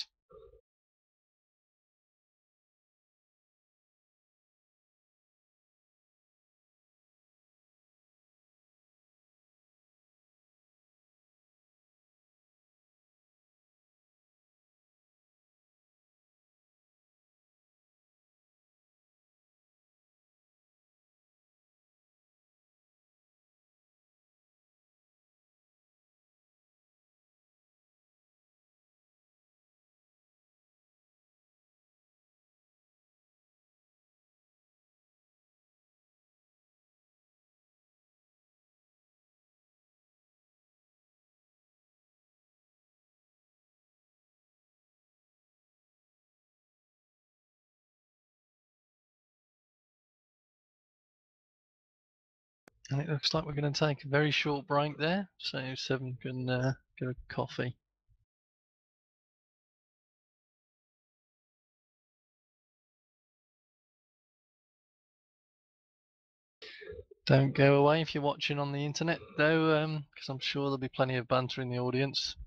S2: And it looks like we're going to take a very short break there, so Seven can get a coffee. Don't go away if you're watching on the internet, though, because I'm sure there'll be plenty of banter in the audience.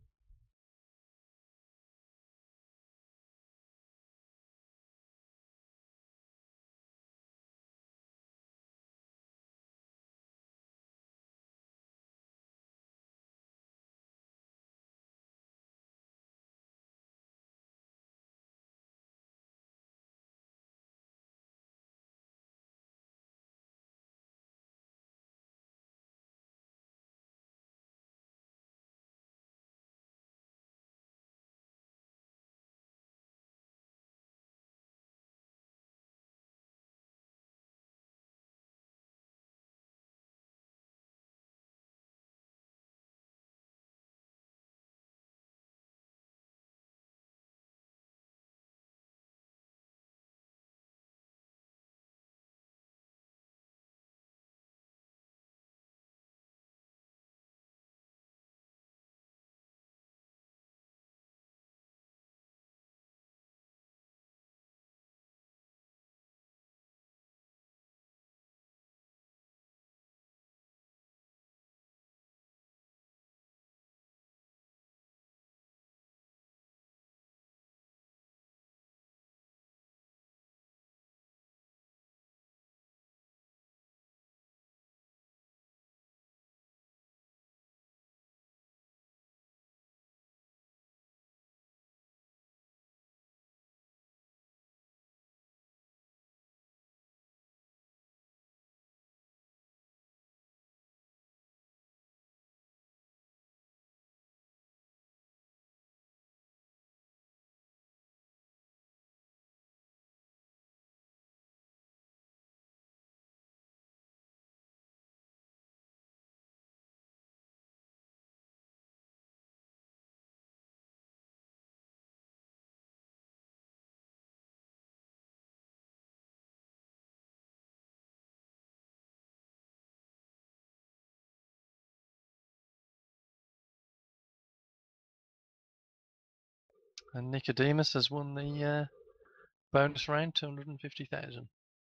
S2: And Nicodemus has won the bonus round, 250,000.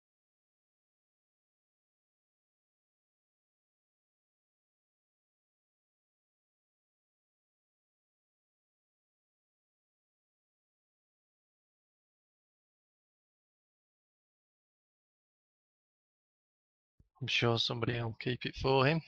S2: I'm sure somebody will keep it for him.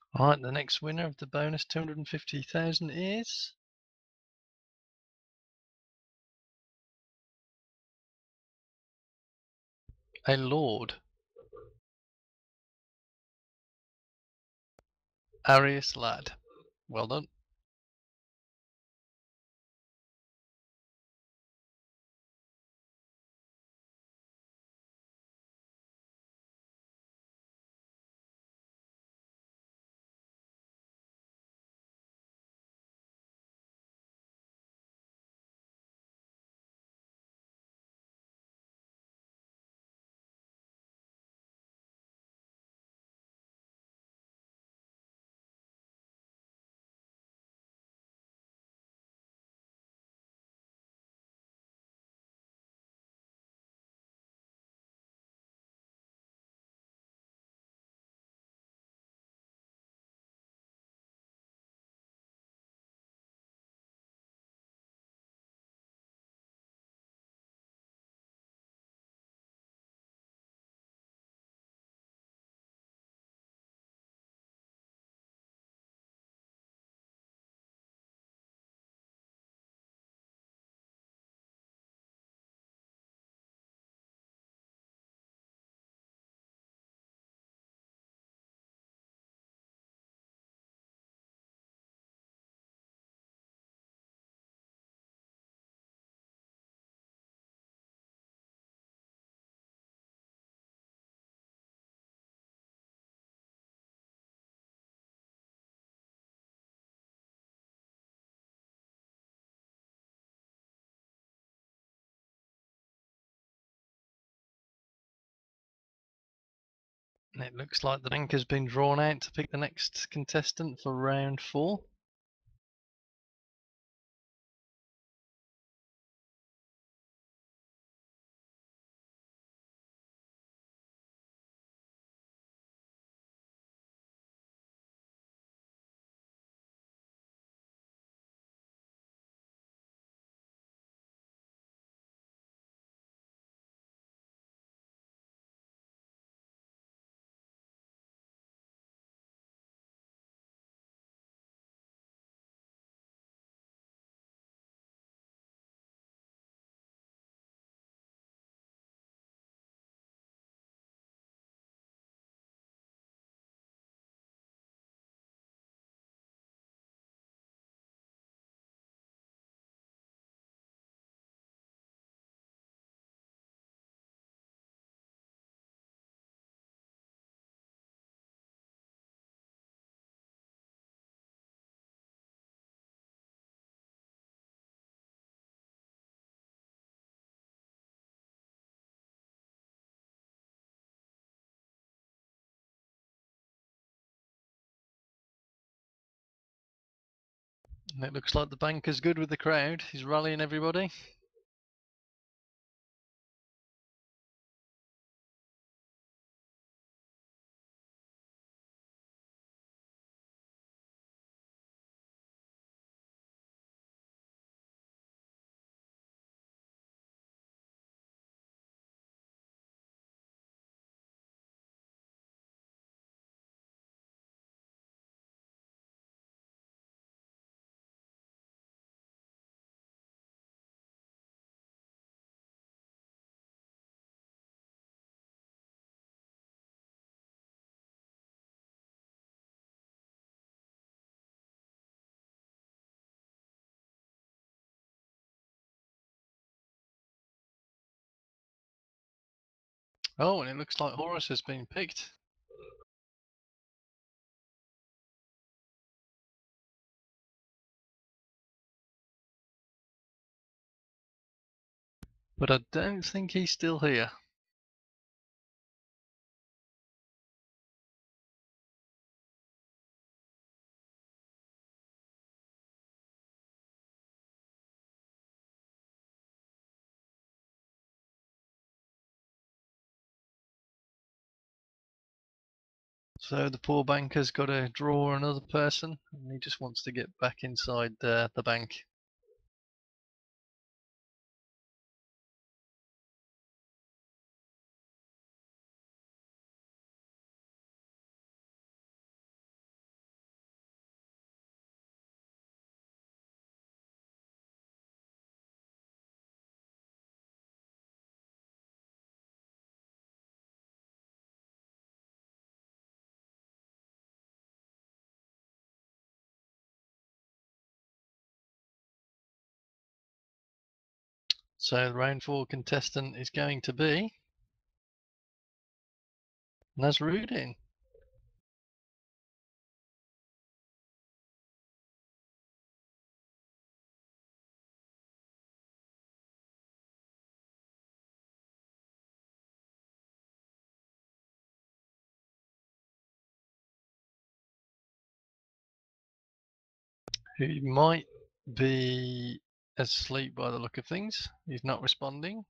S2: Alright, the next winner of the bonus 250,000 is a lord. Arius Lad. Well done. And it looks like the bank has been drawn out to pick the next contestant for round 4. And it looks like the banker's good with the crowd. He's rallying everybody. Oh, and it looks like Horus has been picked. But I don't think he's still here. So the poor banker's got to draw another person, and he just wants to get back inside the bank. So the round 4 contestant is going to be Nasruddin. Who might be asleep by the look of things. He's not responding.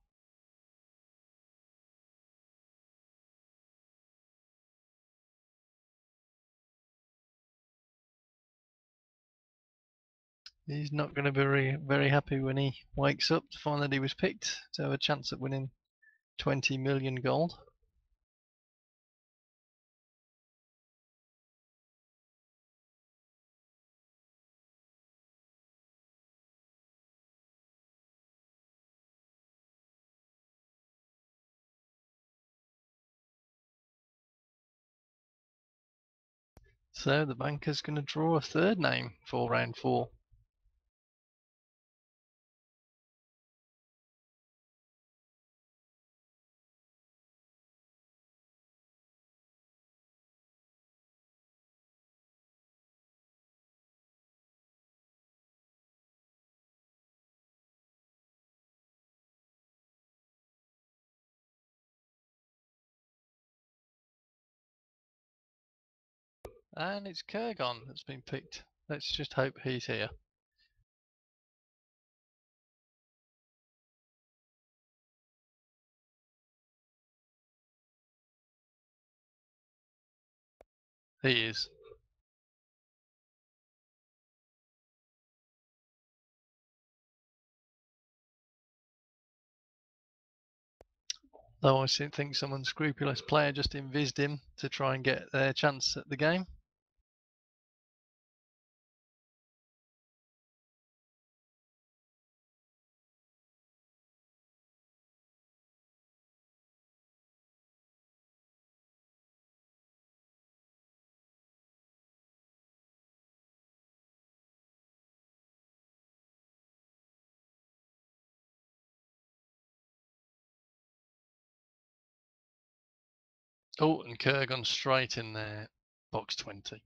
S2: He's not going to be very happy when he wakes up to find that he was picked to have a chance at winning 20 million gold. So the banker's going to draw a third name for round 4. And it's Kurgon that's been picked. Let's just hope he's here. He is. Though I think some unscrupulous player just invised him to try and get their chance at the game. Oh, and Kurgon straight in there, box 20.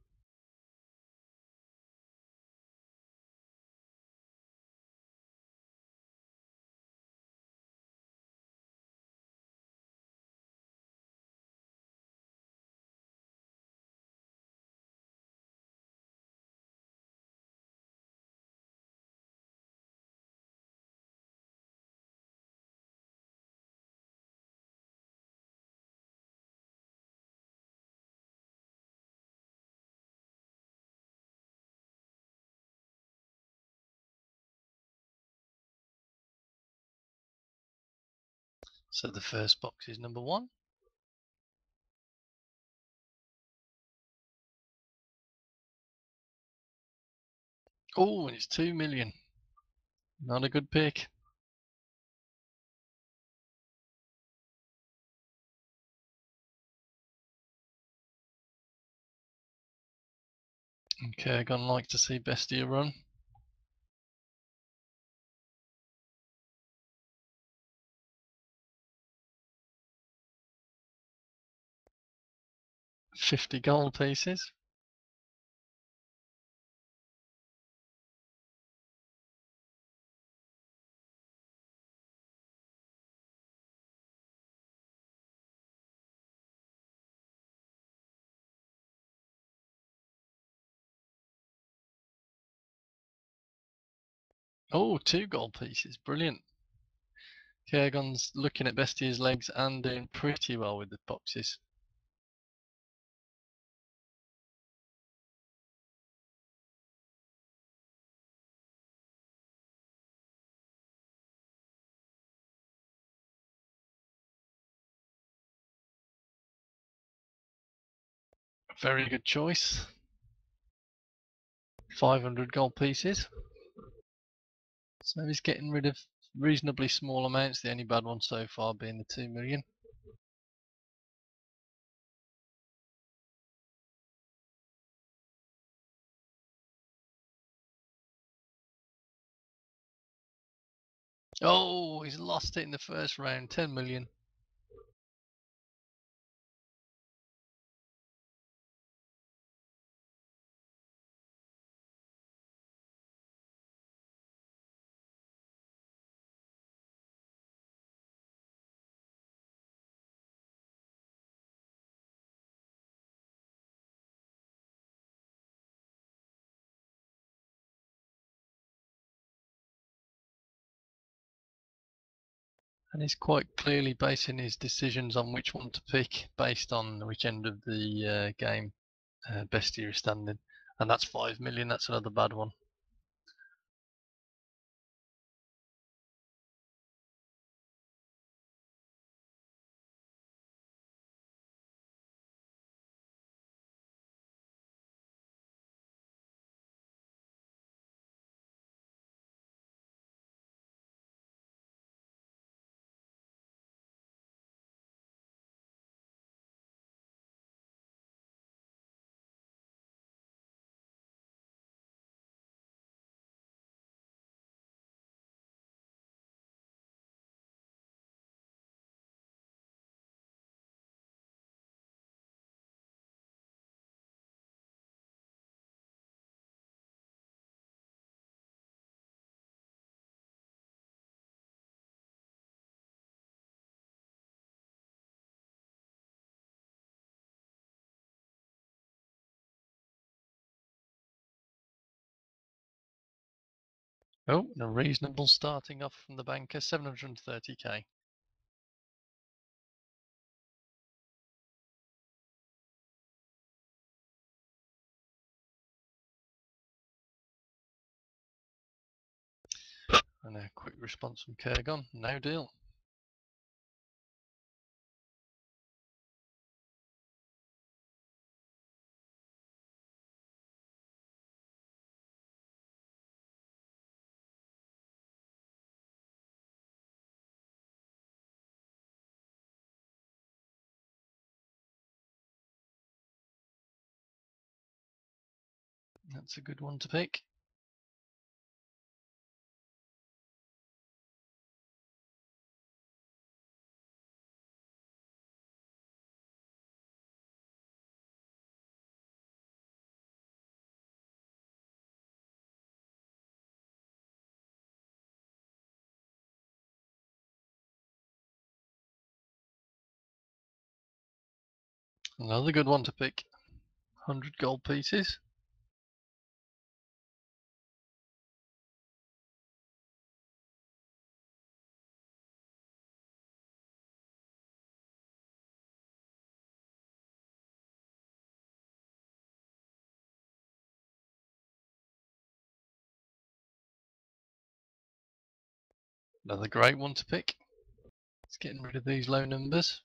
S2: So the first box is number 1. Oh, and it's 2 million. Not a good pick. And Kurgon like to see Bestia run. $50 gold pieces. Oh, 2 gold pieces. Brilliant. Kurgon's looking at Bestia's legs and doing pretty well with the boxes. Very good choice. 500 gold pieces. So he's getting rid of reasonably small amounts. The only bad one so far being the 2 million. Oh, he's lost it in the first round. 10 million. And he's quite clearly basing his decisions on which one to pick based on which end of the game Bestia is standing. And that's 5 million. That's another bad one. Oh, a reasonable starting off from the banker, 730k. And a quick response from Kurgon, no deal. That's a good one to pick. Another good one to pick. 100 gold pieces. Another great one to pick. It's getting rid of these low numbers.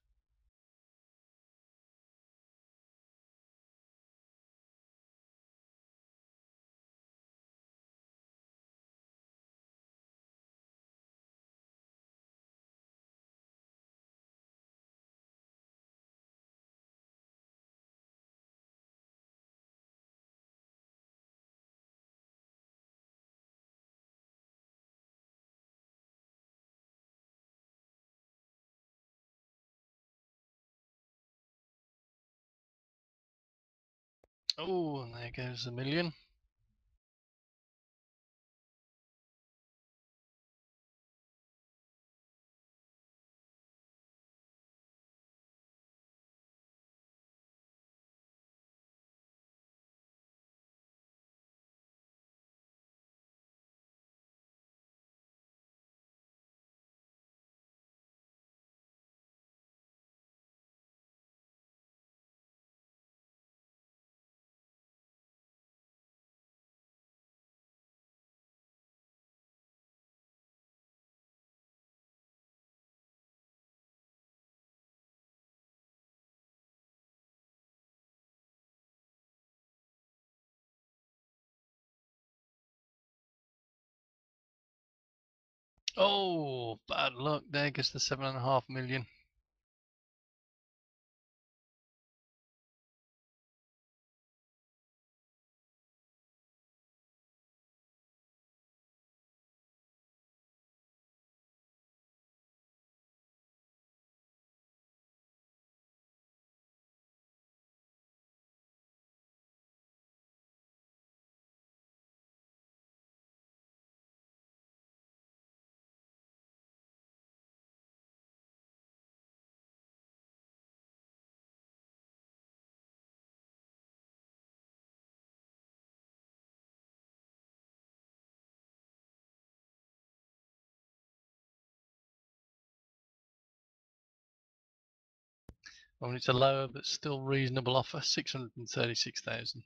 S2: Oh, and there goes a million. Oh, bad luck. There goes the 7.5 million. I mean, it's a lower but still reasonable offer, 636,000.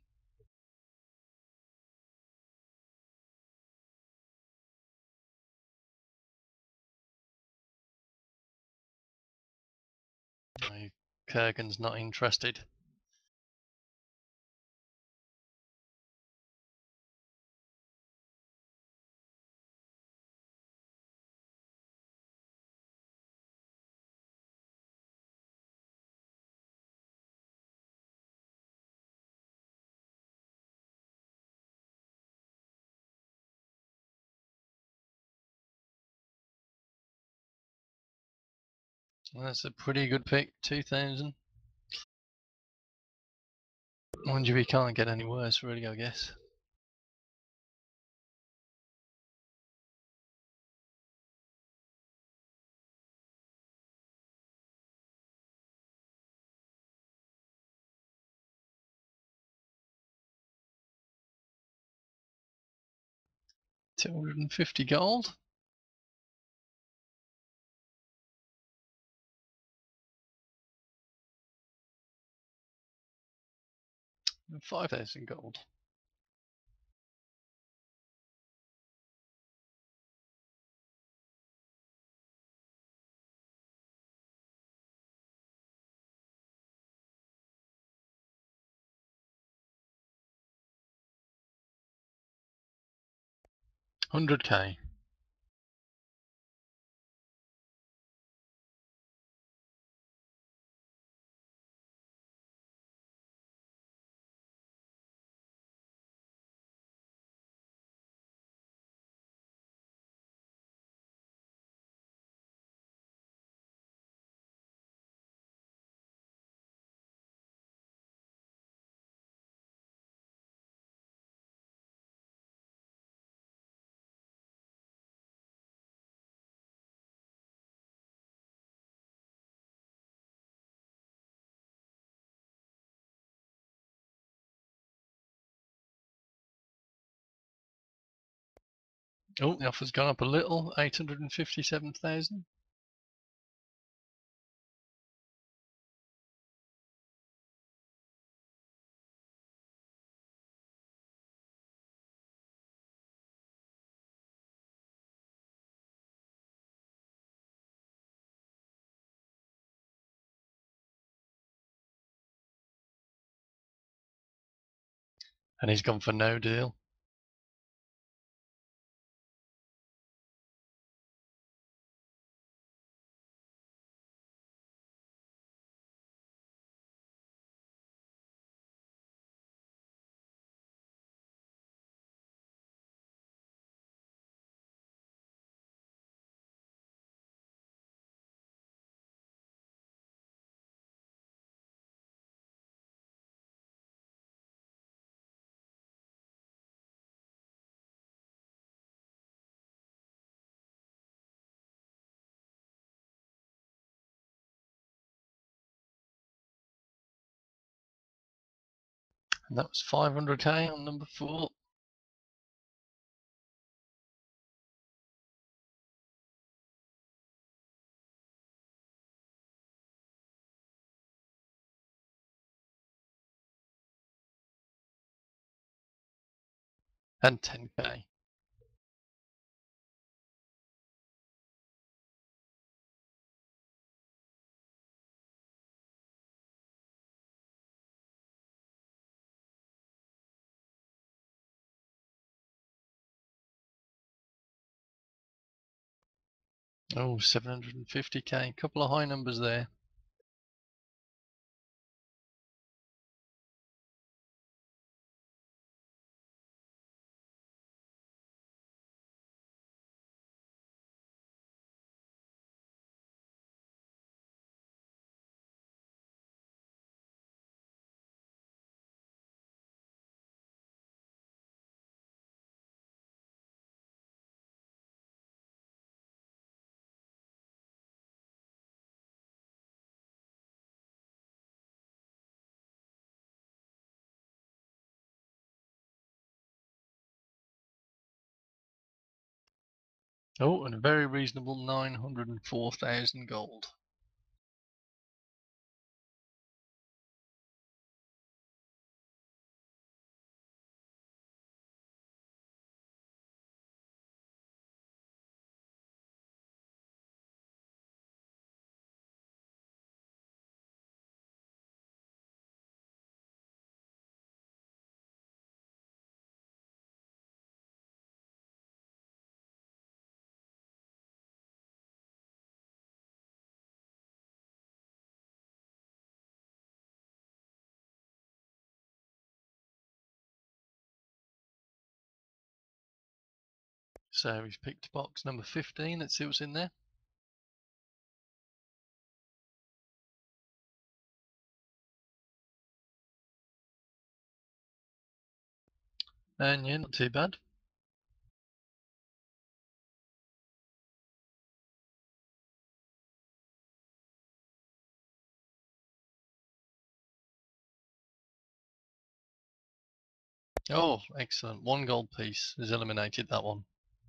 S2: Kurgan's not interested. Well, that's a pretty good pick, 2,000. I wonder if he can't get any worse, really, I guess. $250 gold. And 5,000 gold. $100K. Oh, the offer's gone up a little, 857,000. And he's gone for no deal. And that was 500K on number 4. And 10K. Oh, 750K. Couple of high numbers there. Oh, and a very reasonable 904,000 gold. So he's picked box number 15. Let's see what's in there. And yeah, not too bad. Oh, excellent. 1 gold piece has eliminated that one.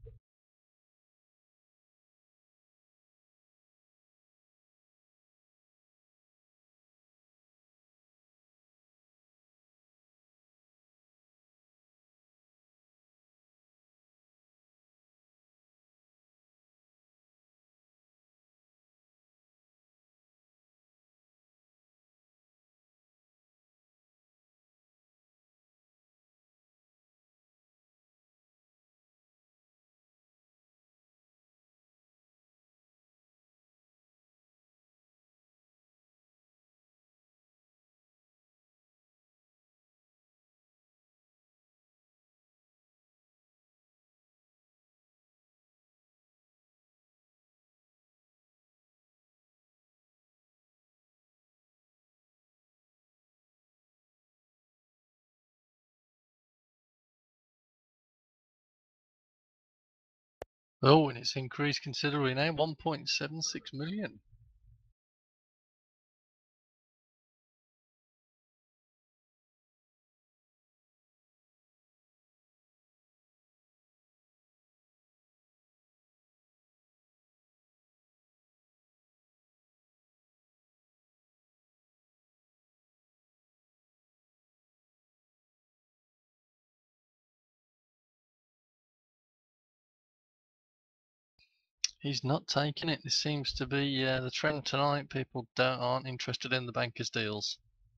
S2: Oh, and it's increased considerably now, 1.76 million. He's not taking it. This seems to be the trend tonight. People aren't interested in the bankers' deals.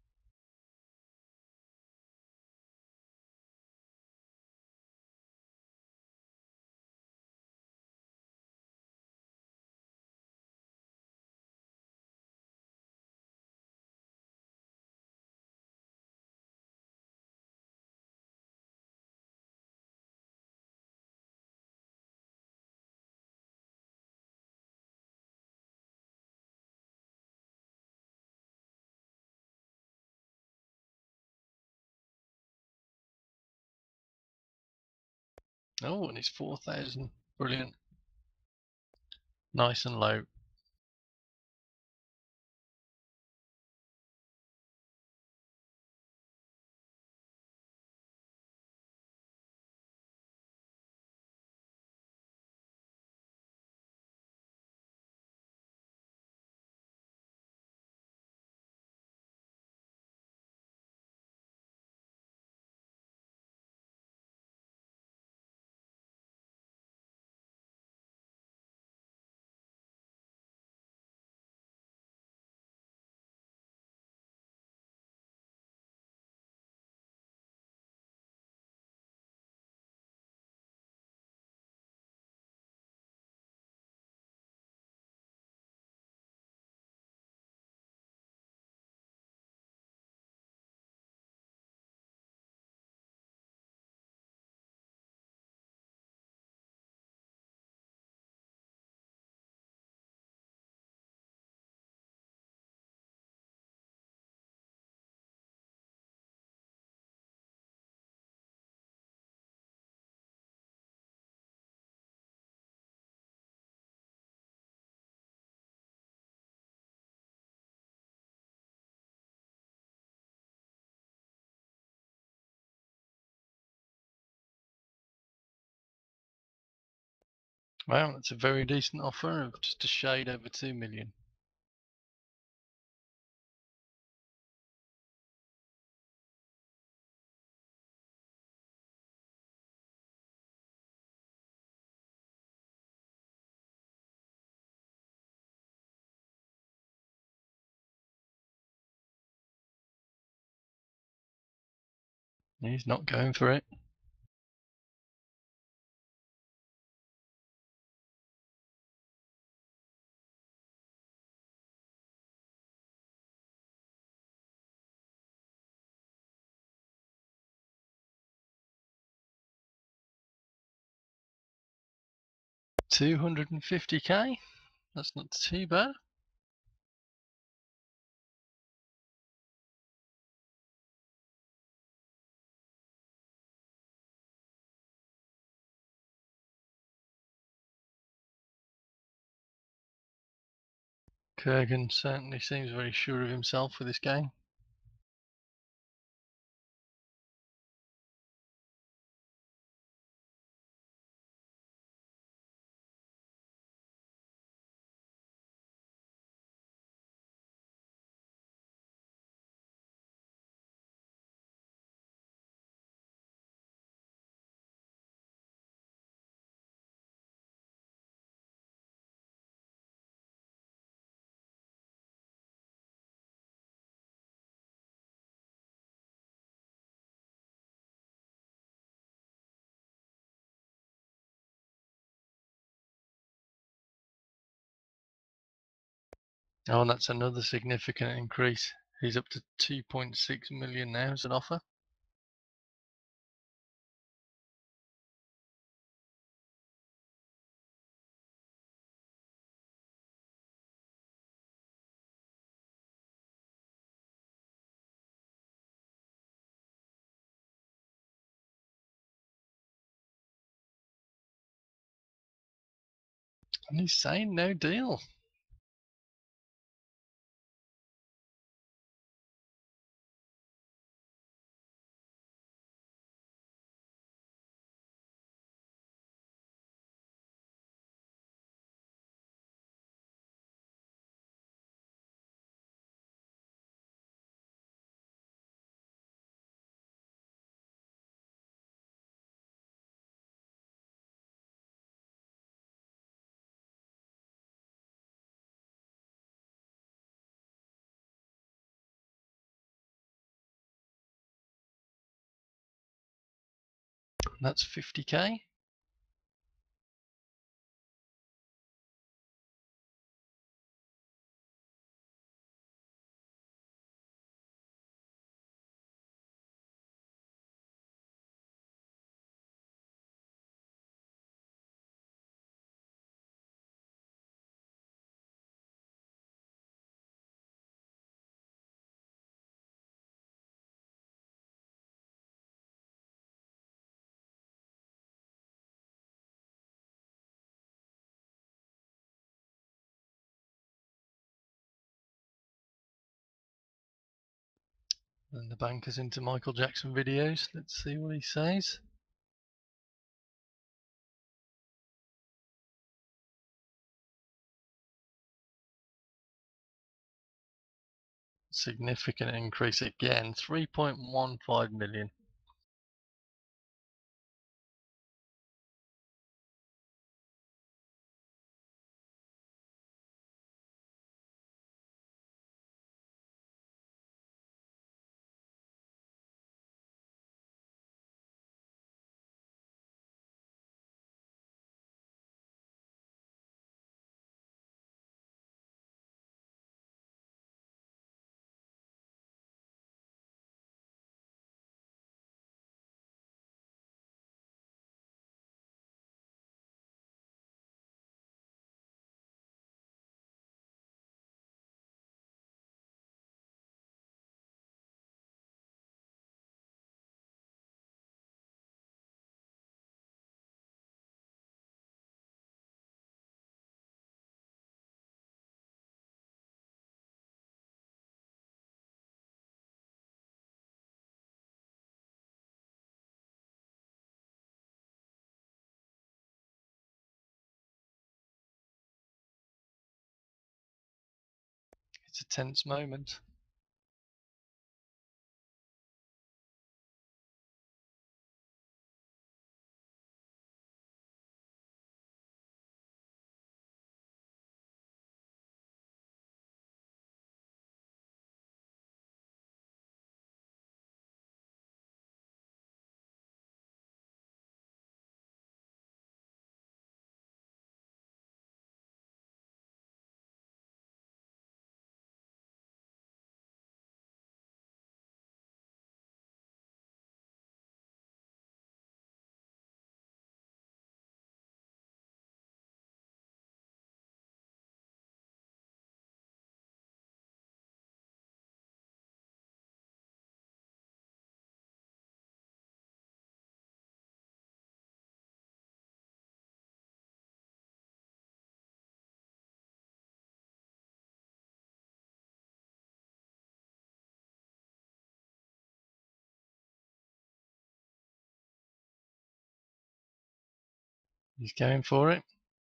S2: Oh, and it's 4,000. Brilliant. Nice and low. Well, that's a very decent offer of just a shade over 2 million. He's not going for it. 250k. That's not too bad. Kurgan certainly seems very sure of himself with this game. Oh, and that's another significant increase. He's up to 2.6 million now as an offer. And he's saying no deal. That's 50k. And the banker's into Michael Jackson videos. Let's see what he says. Significant increase again, 3.15 million. It's a tense moment. He's going for it.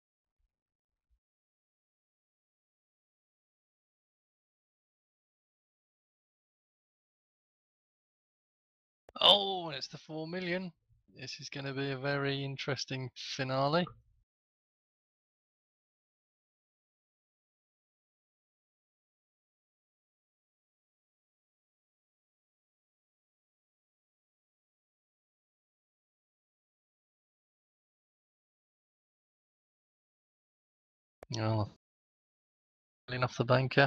S2: Oh, it's the 4 million. This is going to be a very interesting finale. Oh, off the banker.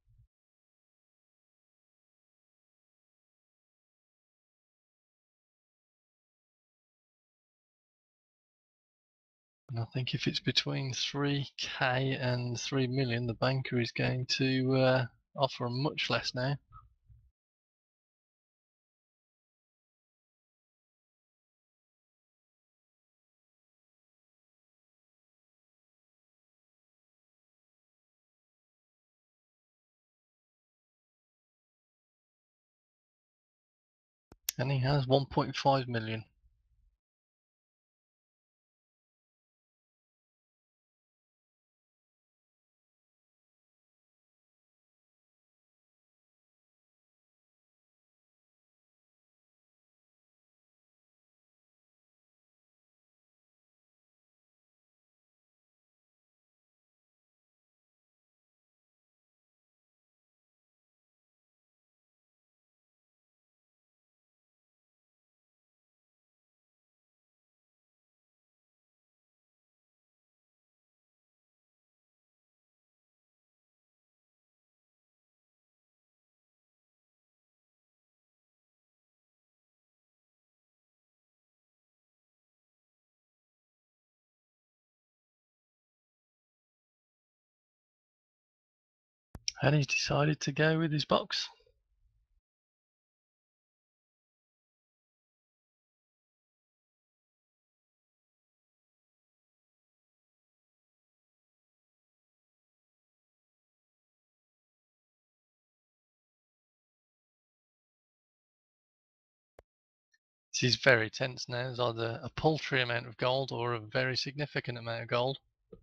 S2: And I think if it's between 3k and 3 million, the banker is going to offer much less now. And he has 1.5 million. And he's decided to go with his box. This is very tense now. There's either a paltry amount of gold or a very significant amount of gold.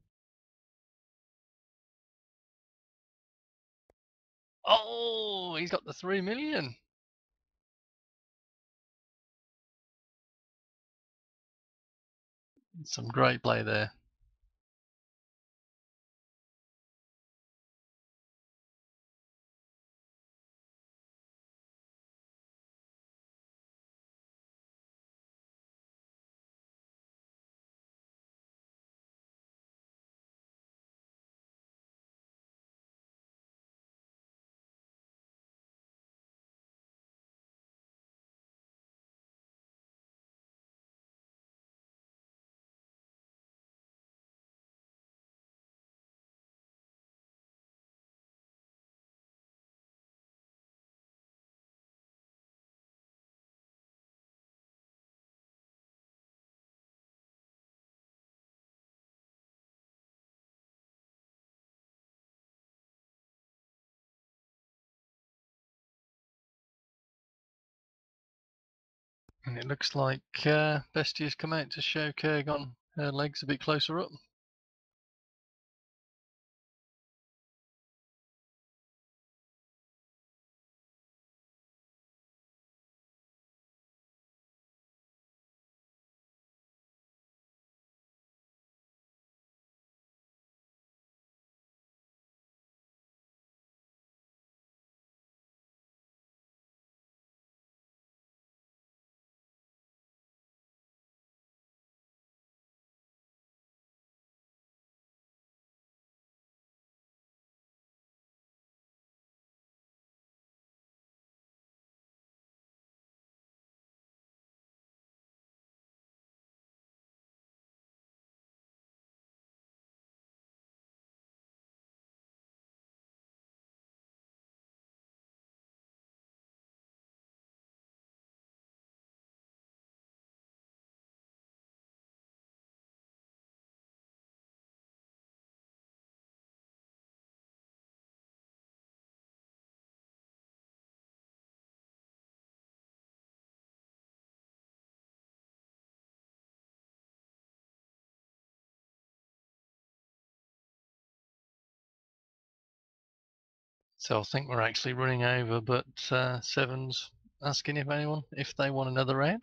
S2: Oh, he's got the 3 million. Some great play there. And it looks like Bestia's come out to show Kurgon her legs a bit closer up. So I think we're actually running over, but Seven's asking if they want another round.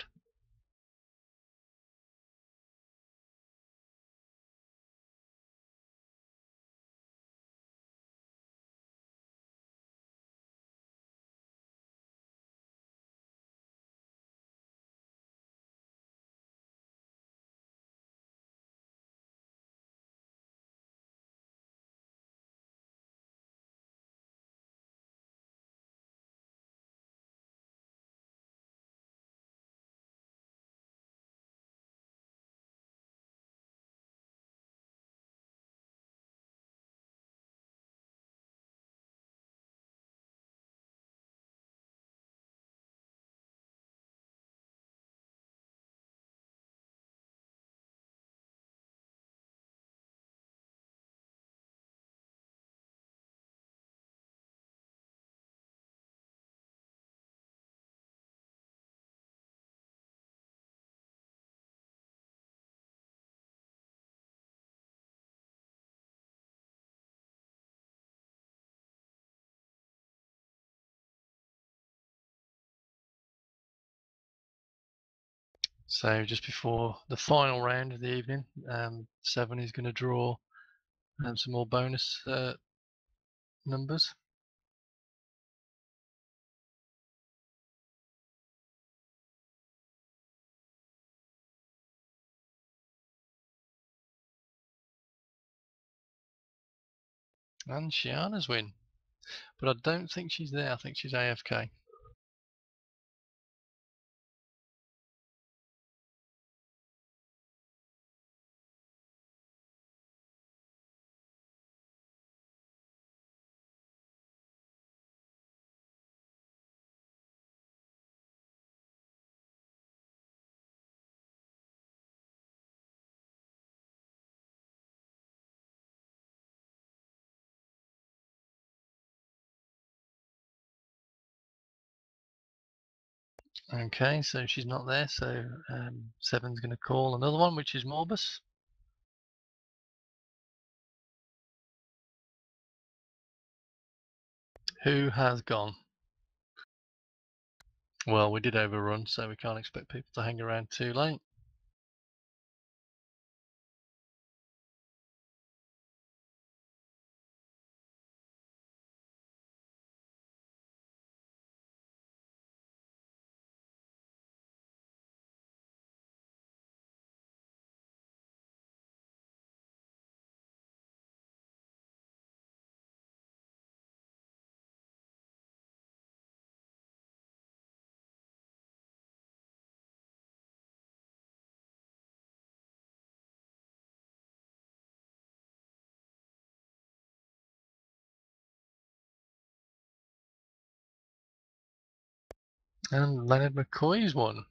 S2: So just before the final round of the evening, Seven is going to draw some more bonus numbers. And Shiana's win. But I don't think she's there. I think she's AFK. Okay, so she's not there. So Seven's going to call another one, which is Morbus. Who has gone? Well, we did overrun, so we can't expect people to hang around too late. And Leonard McCoy's won.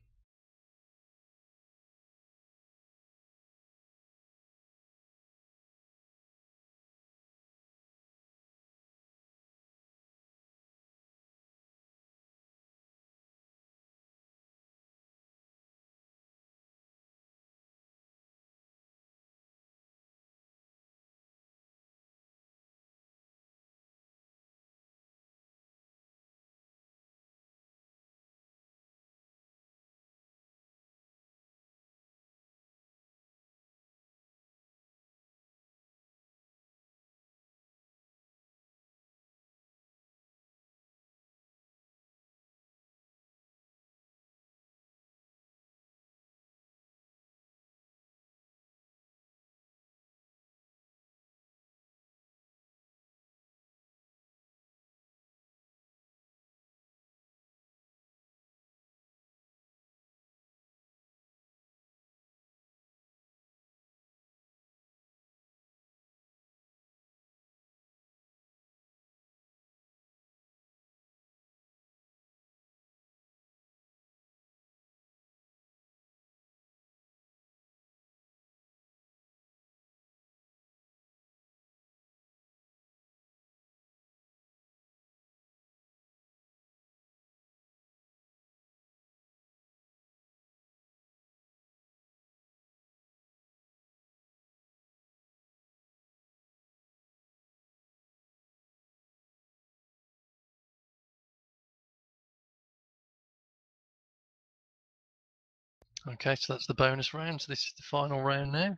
S2: Okay, so that's the bonus round. So this is the final round now.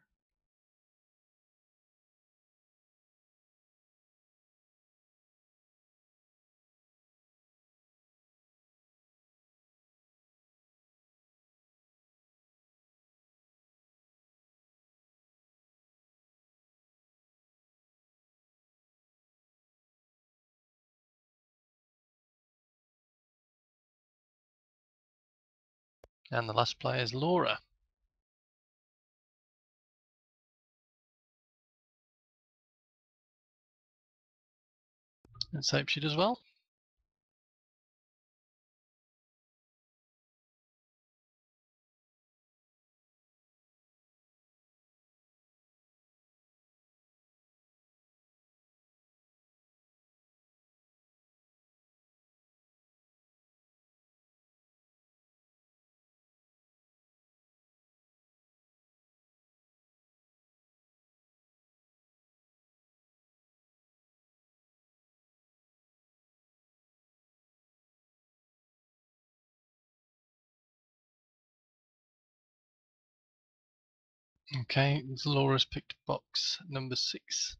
S2: And the last player is Laura. Let's hope she does well. Okay, Laura's picked box number 6.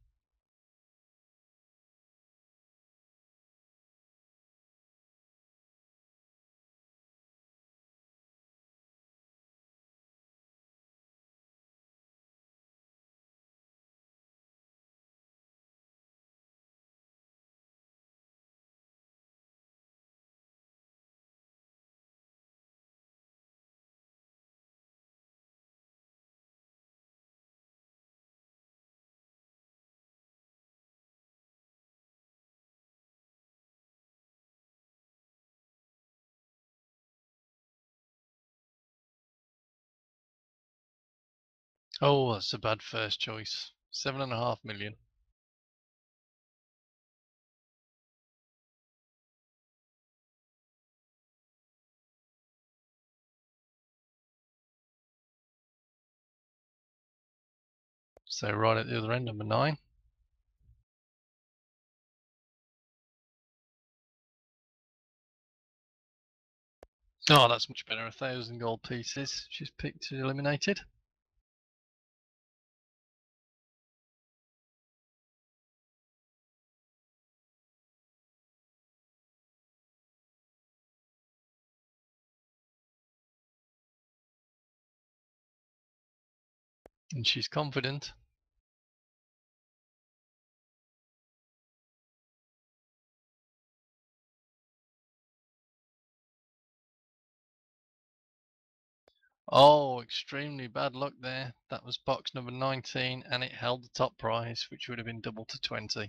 S2: Oh, that's a bad first choice. 7.5 million. So right at the other end, number 9. Oh, that's much better. 1,000 gold pieces. She's picked eliminated. And she's confident. Oh, extremely bad luck there. That was box number 19 and it held the top prize, which would have been double to 20.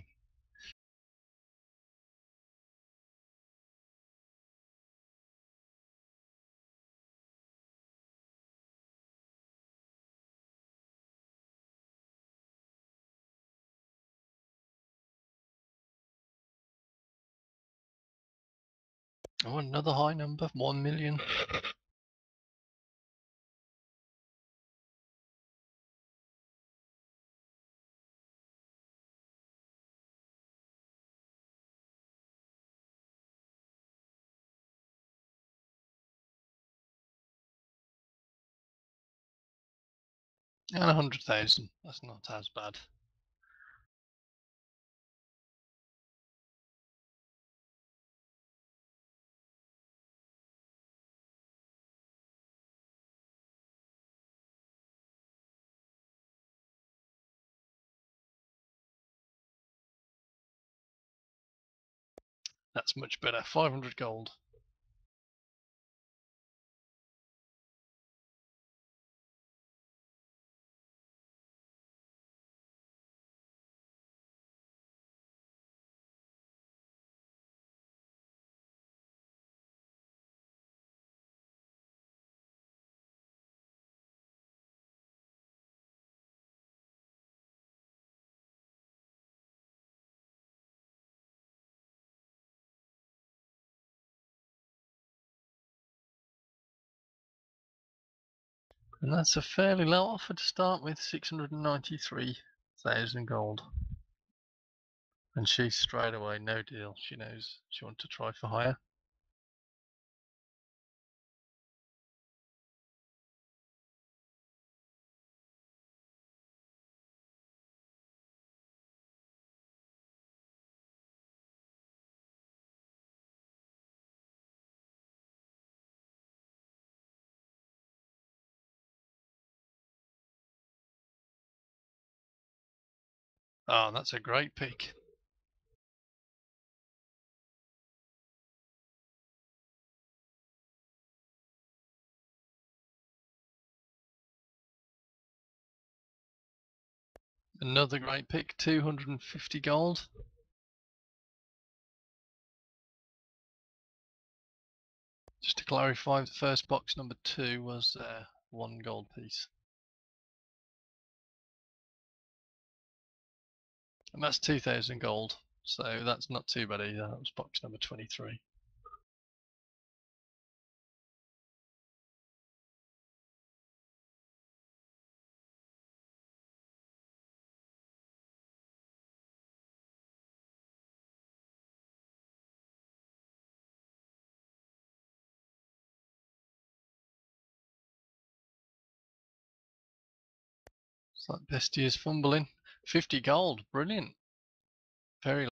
S2: Oh, another high number, 1 million. And 100,000. That's not as bad. That's much better. 500 gold. And that's a fairly low offer to start with, 693,000 gold. And she straight away, no deal. She knows she wants to try for higher. Oh, that's a great pick. Another great pick, 250 gold. Just to clarify, the first box, number 2, was 1 gold piece. And that's 2,000 gold, so that's not too bad either. That was box number 23. It's like Bestia's fumbling. 50 gold, brilliant. Very.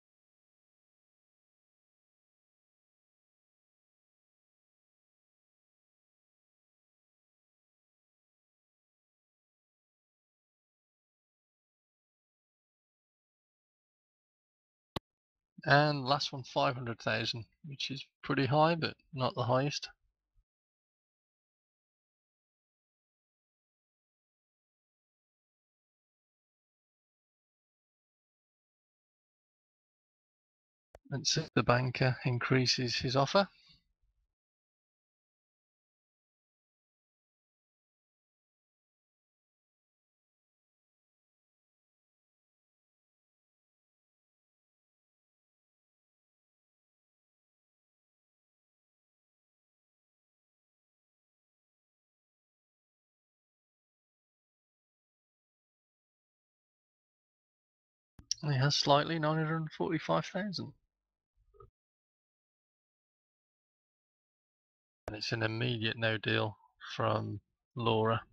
S2: And last one, 500,000, which is pretty high, but not the highest. Let's see if the banker increases his offer. He has slightly, 945,000. And it's an immediate no deal from Laura.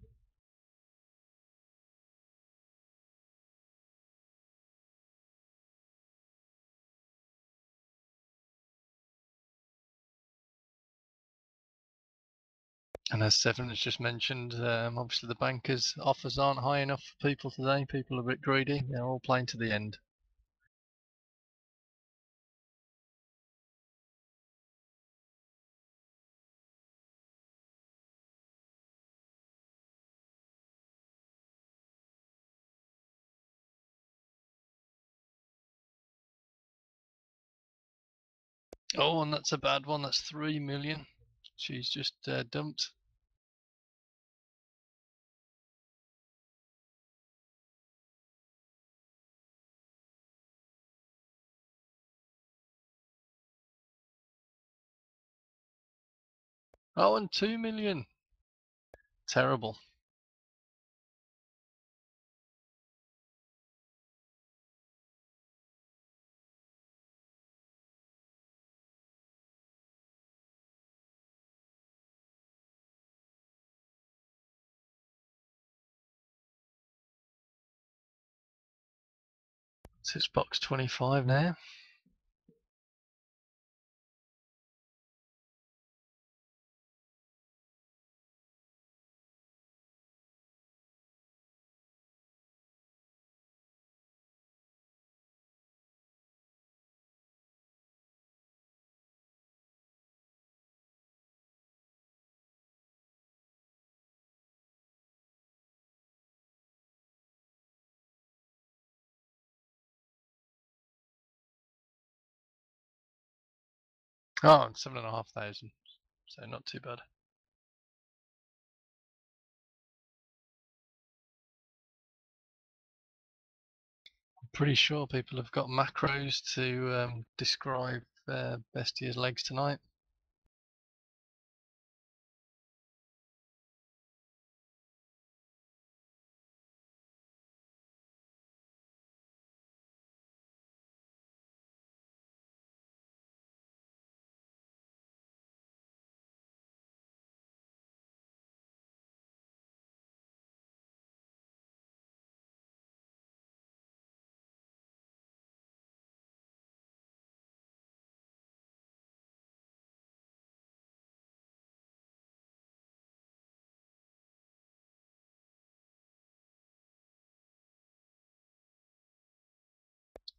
S2: And as Stefan has just mentioned, obviously the bankers' offers aren't high enough for people today. People are a bit greedy. They're all playing to the end. Oh, and that's a bad one. That's 3 million. She's just dumped. Oh, and 2 million. Terrible. So it's box 25 now. Oh, and 7,500. So not too bad. I'm pretty sure people have got macros to describe Bestia's legs tonight.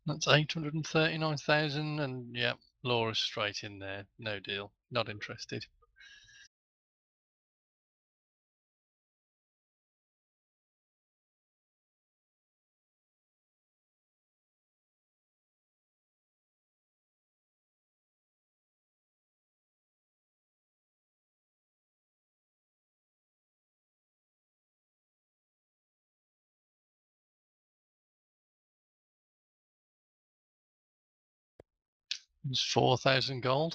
S2: That's 839,000, and yeah, Laura's straight in there. No deal. Not interested. It's 4,000 gold.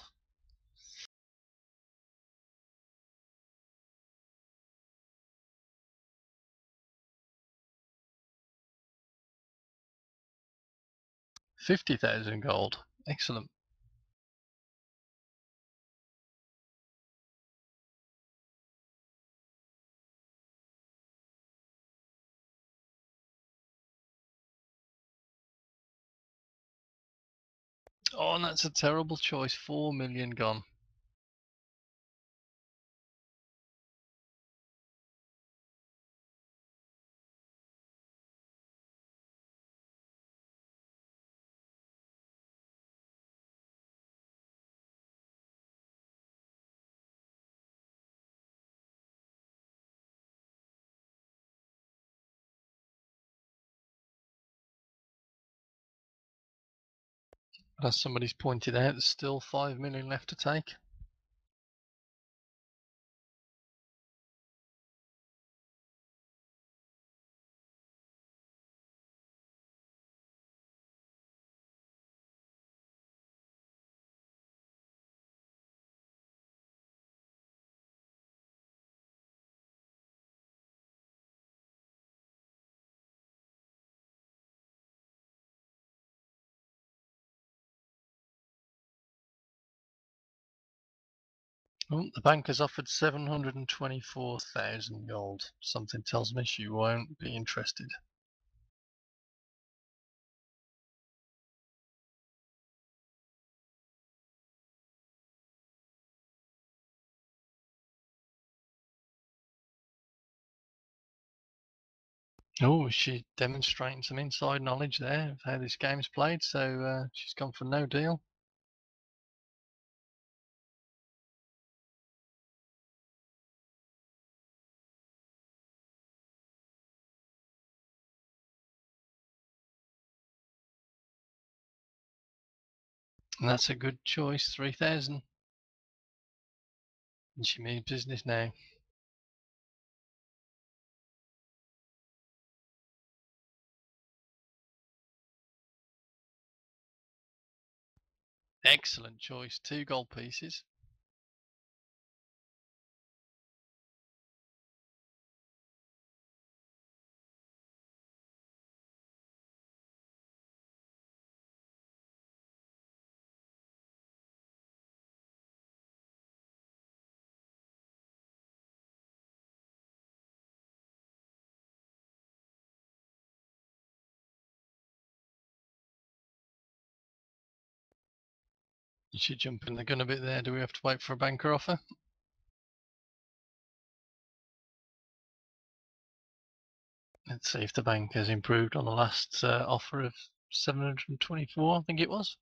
S2: $50,000 gold. Excellent. Oh, and that's a terrible choice. 4 million gone. But as somebody's pointed out, there's still 5 million left to take. Oh, the banker's offered 724,000 gold. Something tells me she won't be interested. Oh, she's demonstrating some inside knowledge there of how this game's played, so she's gone for no deal. And that's a good choice, 3,000. And she means business now. Excellent choice, 2 gold pieces. You should jump in the gun a bit there. Do we have to wait for a banker offer? Let's see if the bank has improved on the last offer of 724, I think it was.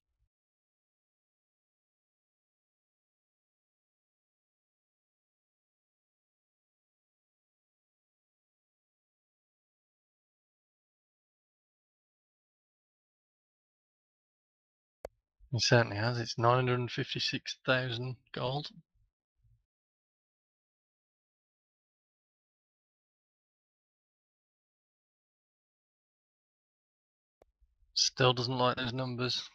S2: It certainly has. It's 956,000 gold. Still doesn't like those numbers.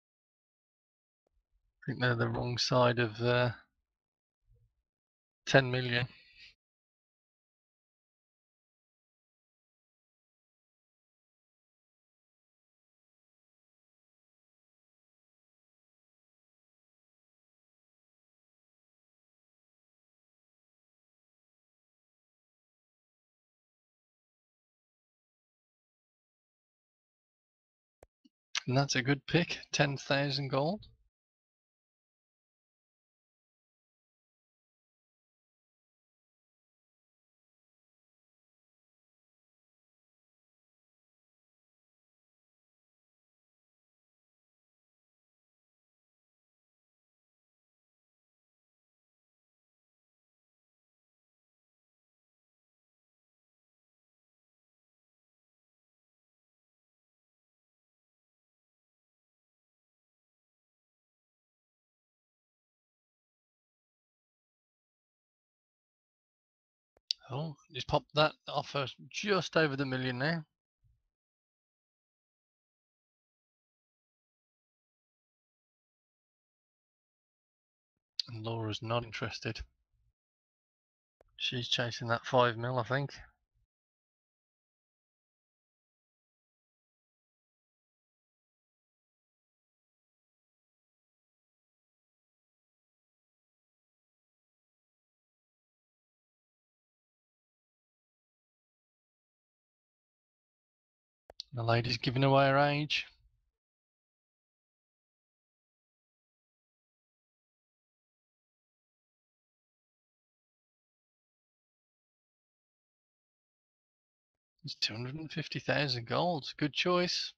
S2: I think they're the wrong side of 10 million. And that's a good pick, 10,000 gold. Oh, he's popped that offer just over the million now. And Laura's not interested. She's chasing that 5 mil, I think. The lady's giving away her age. It's 250,000 gold. Good choice.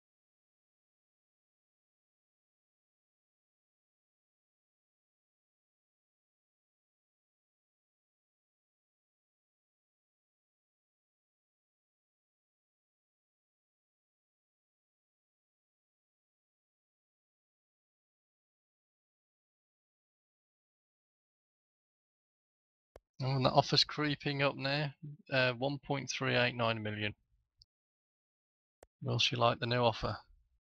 S2: Oh, and that offer's creeping up now. 1.389 million. Will she like the new offer?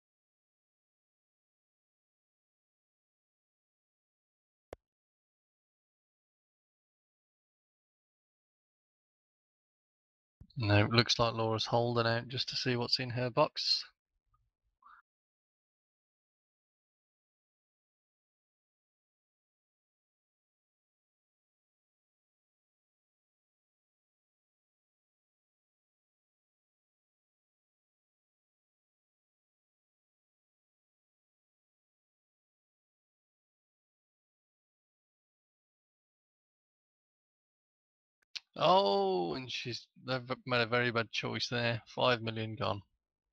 S2: No, it looks like Laura's holding out just to see what's in her box. Oh, and they've made a very bad choice there. 5 million gone.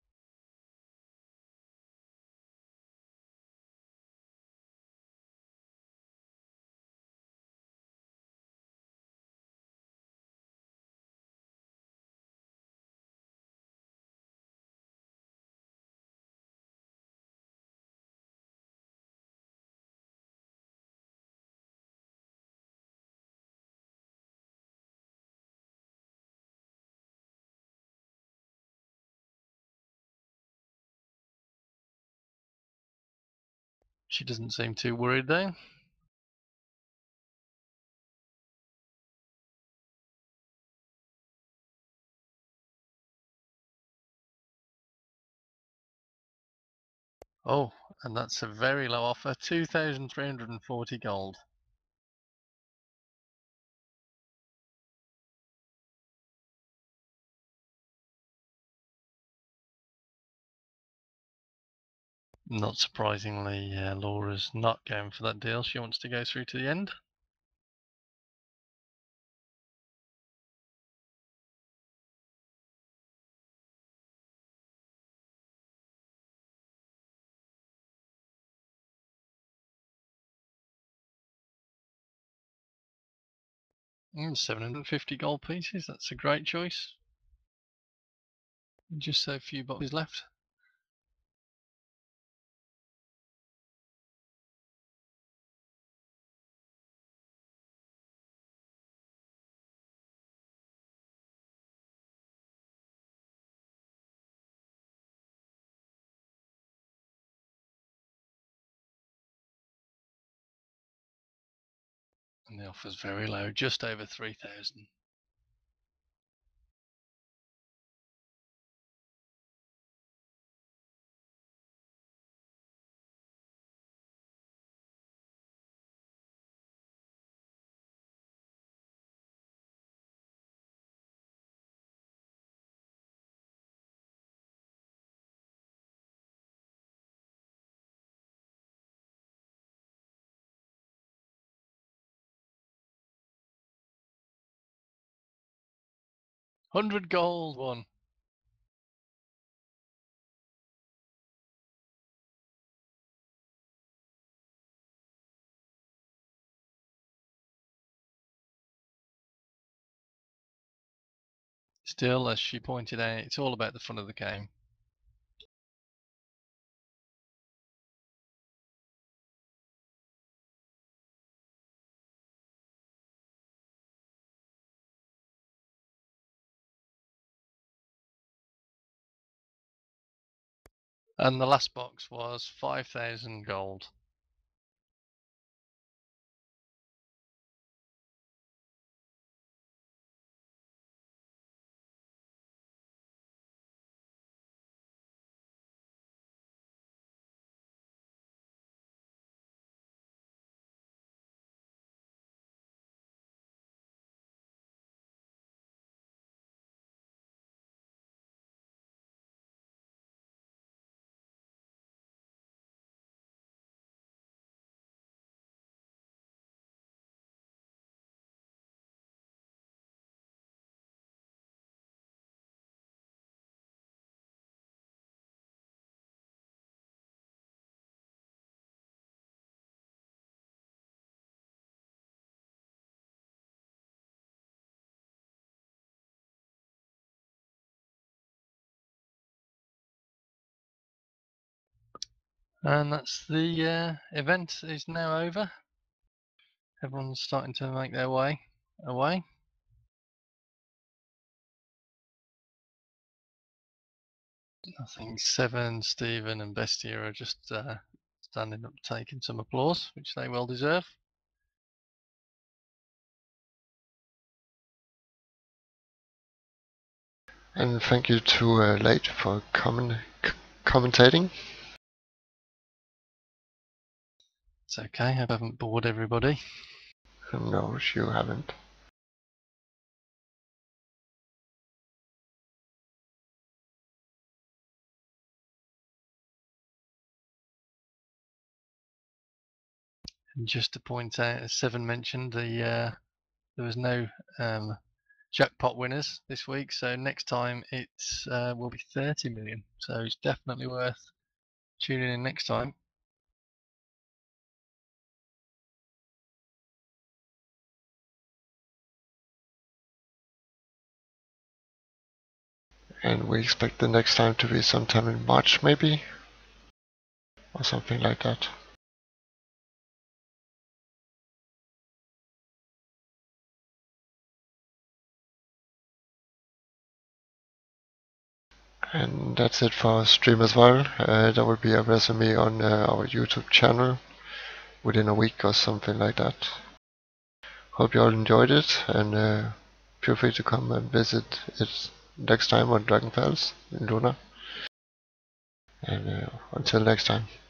S2: She doesn't seem too worried though. Oh, and that's a very low offer. 2,340 gold. Not surprisingly, Laura's not going for that deal. She wants to go through to the end. Mm, 750 gold pieces. That's a great choice. Just a few boxes left. And the offer's very low, just over 3,000. $100 gold one. Still, as she pointed out, it's all about the fun of the game. And the last box was 5,000 gold. And that's the event is now over. Everyone's starting to make their way away. I think Seven, Stephen, and Bestia are just standing up, taking some applause, which they well deserve.
S1: And thank you to Late for commentating.
S2: It's okay, I haven't bored everybody.
S1: No, you haven't.
S2: And just to point out, as Seven mentioned, there was no jackpot winners this week, so next time it will be 30 million. So it's definitely worth tuning in next time.
S1: And we expect the next time to be sometime in March, maybe? Or something like that. And that's it for our stream as well. There will be a resume on our YouTube channel within a week or something like that. Hope you all enjoyed it, and feel free to come and visit it next time on Drachenfels in Luna. And until next time.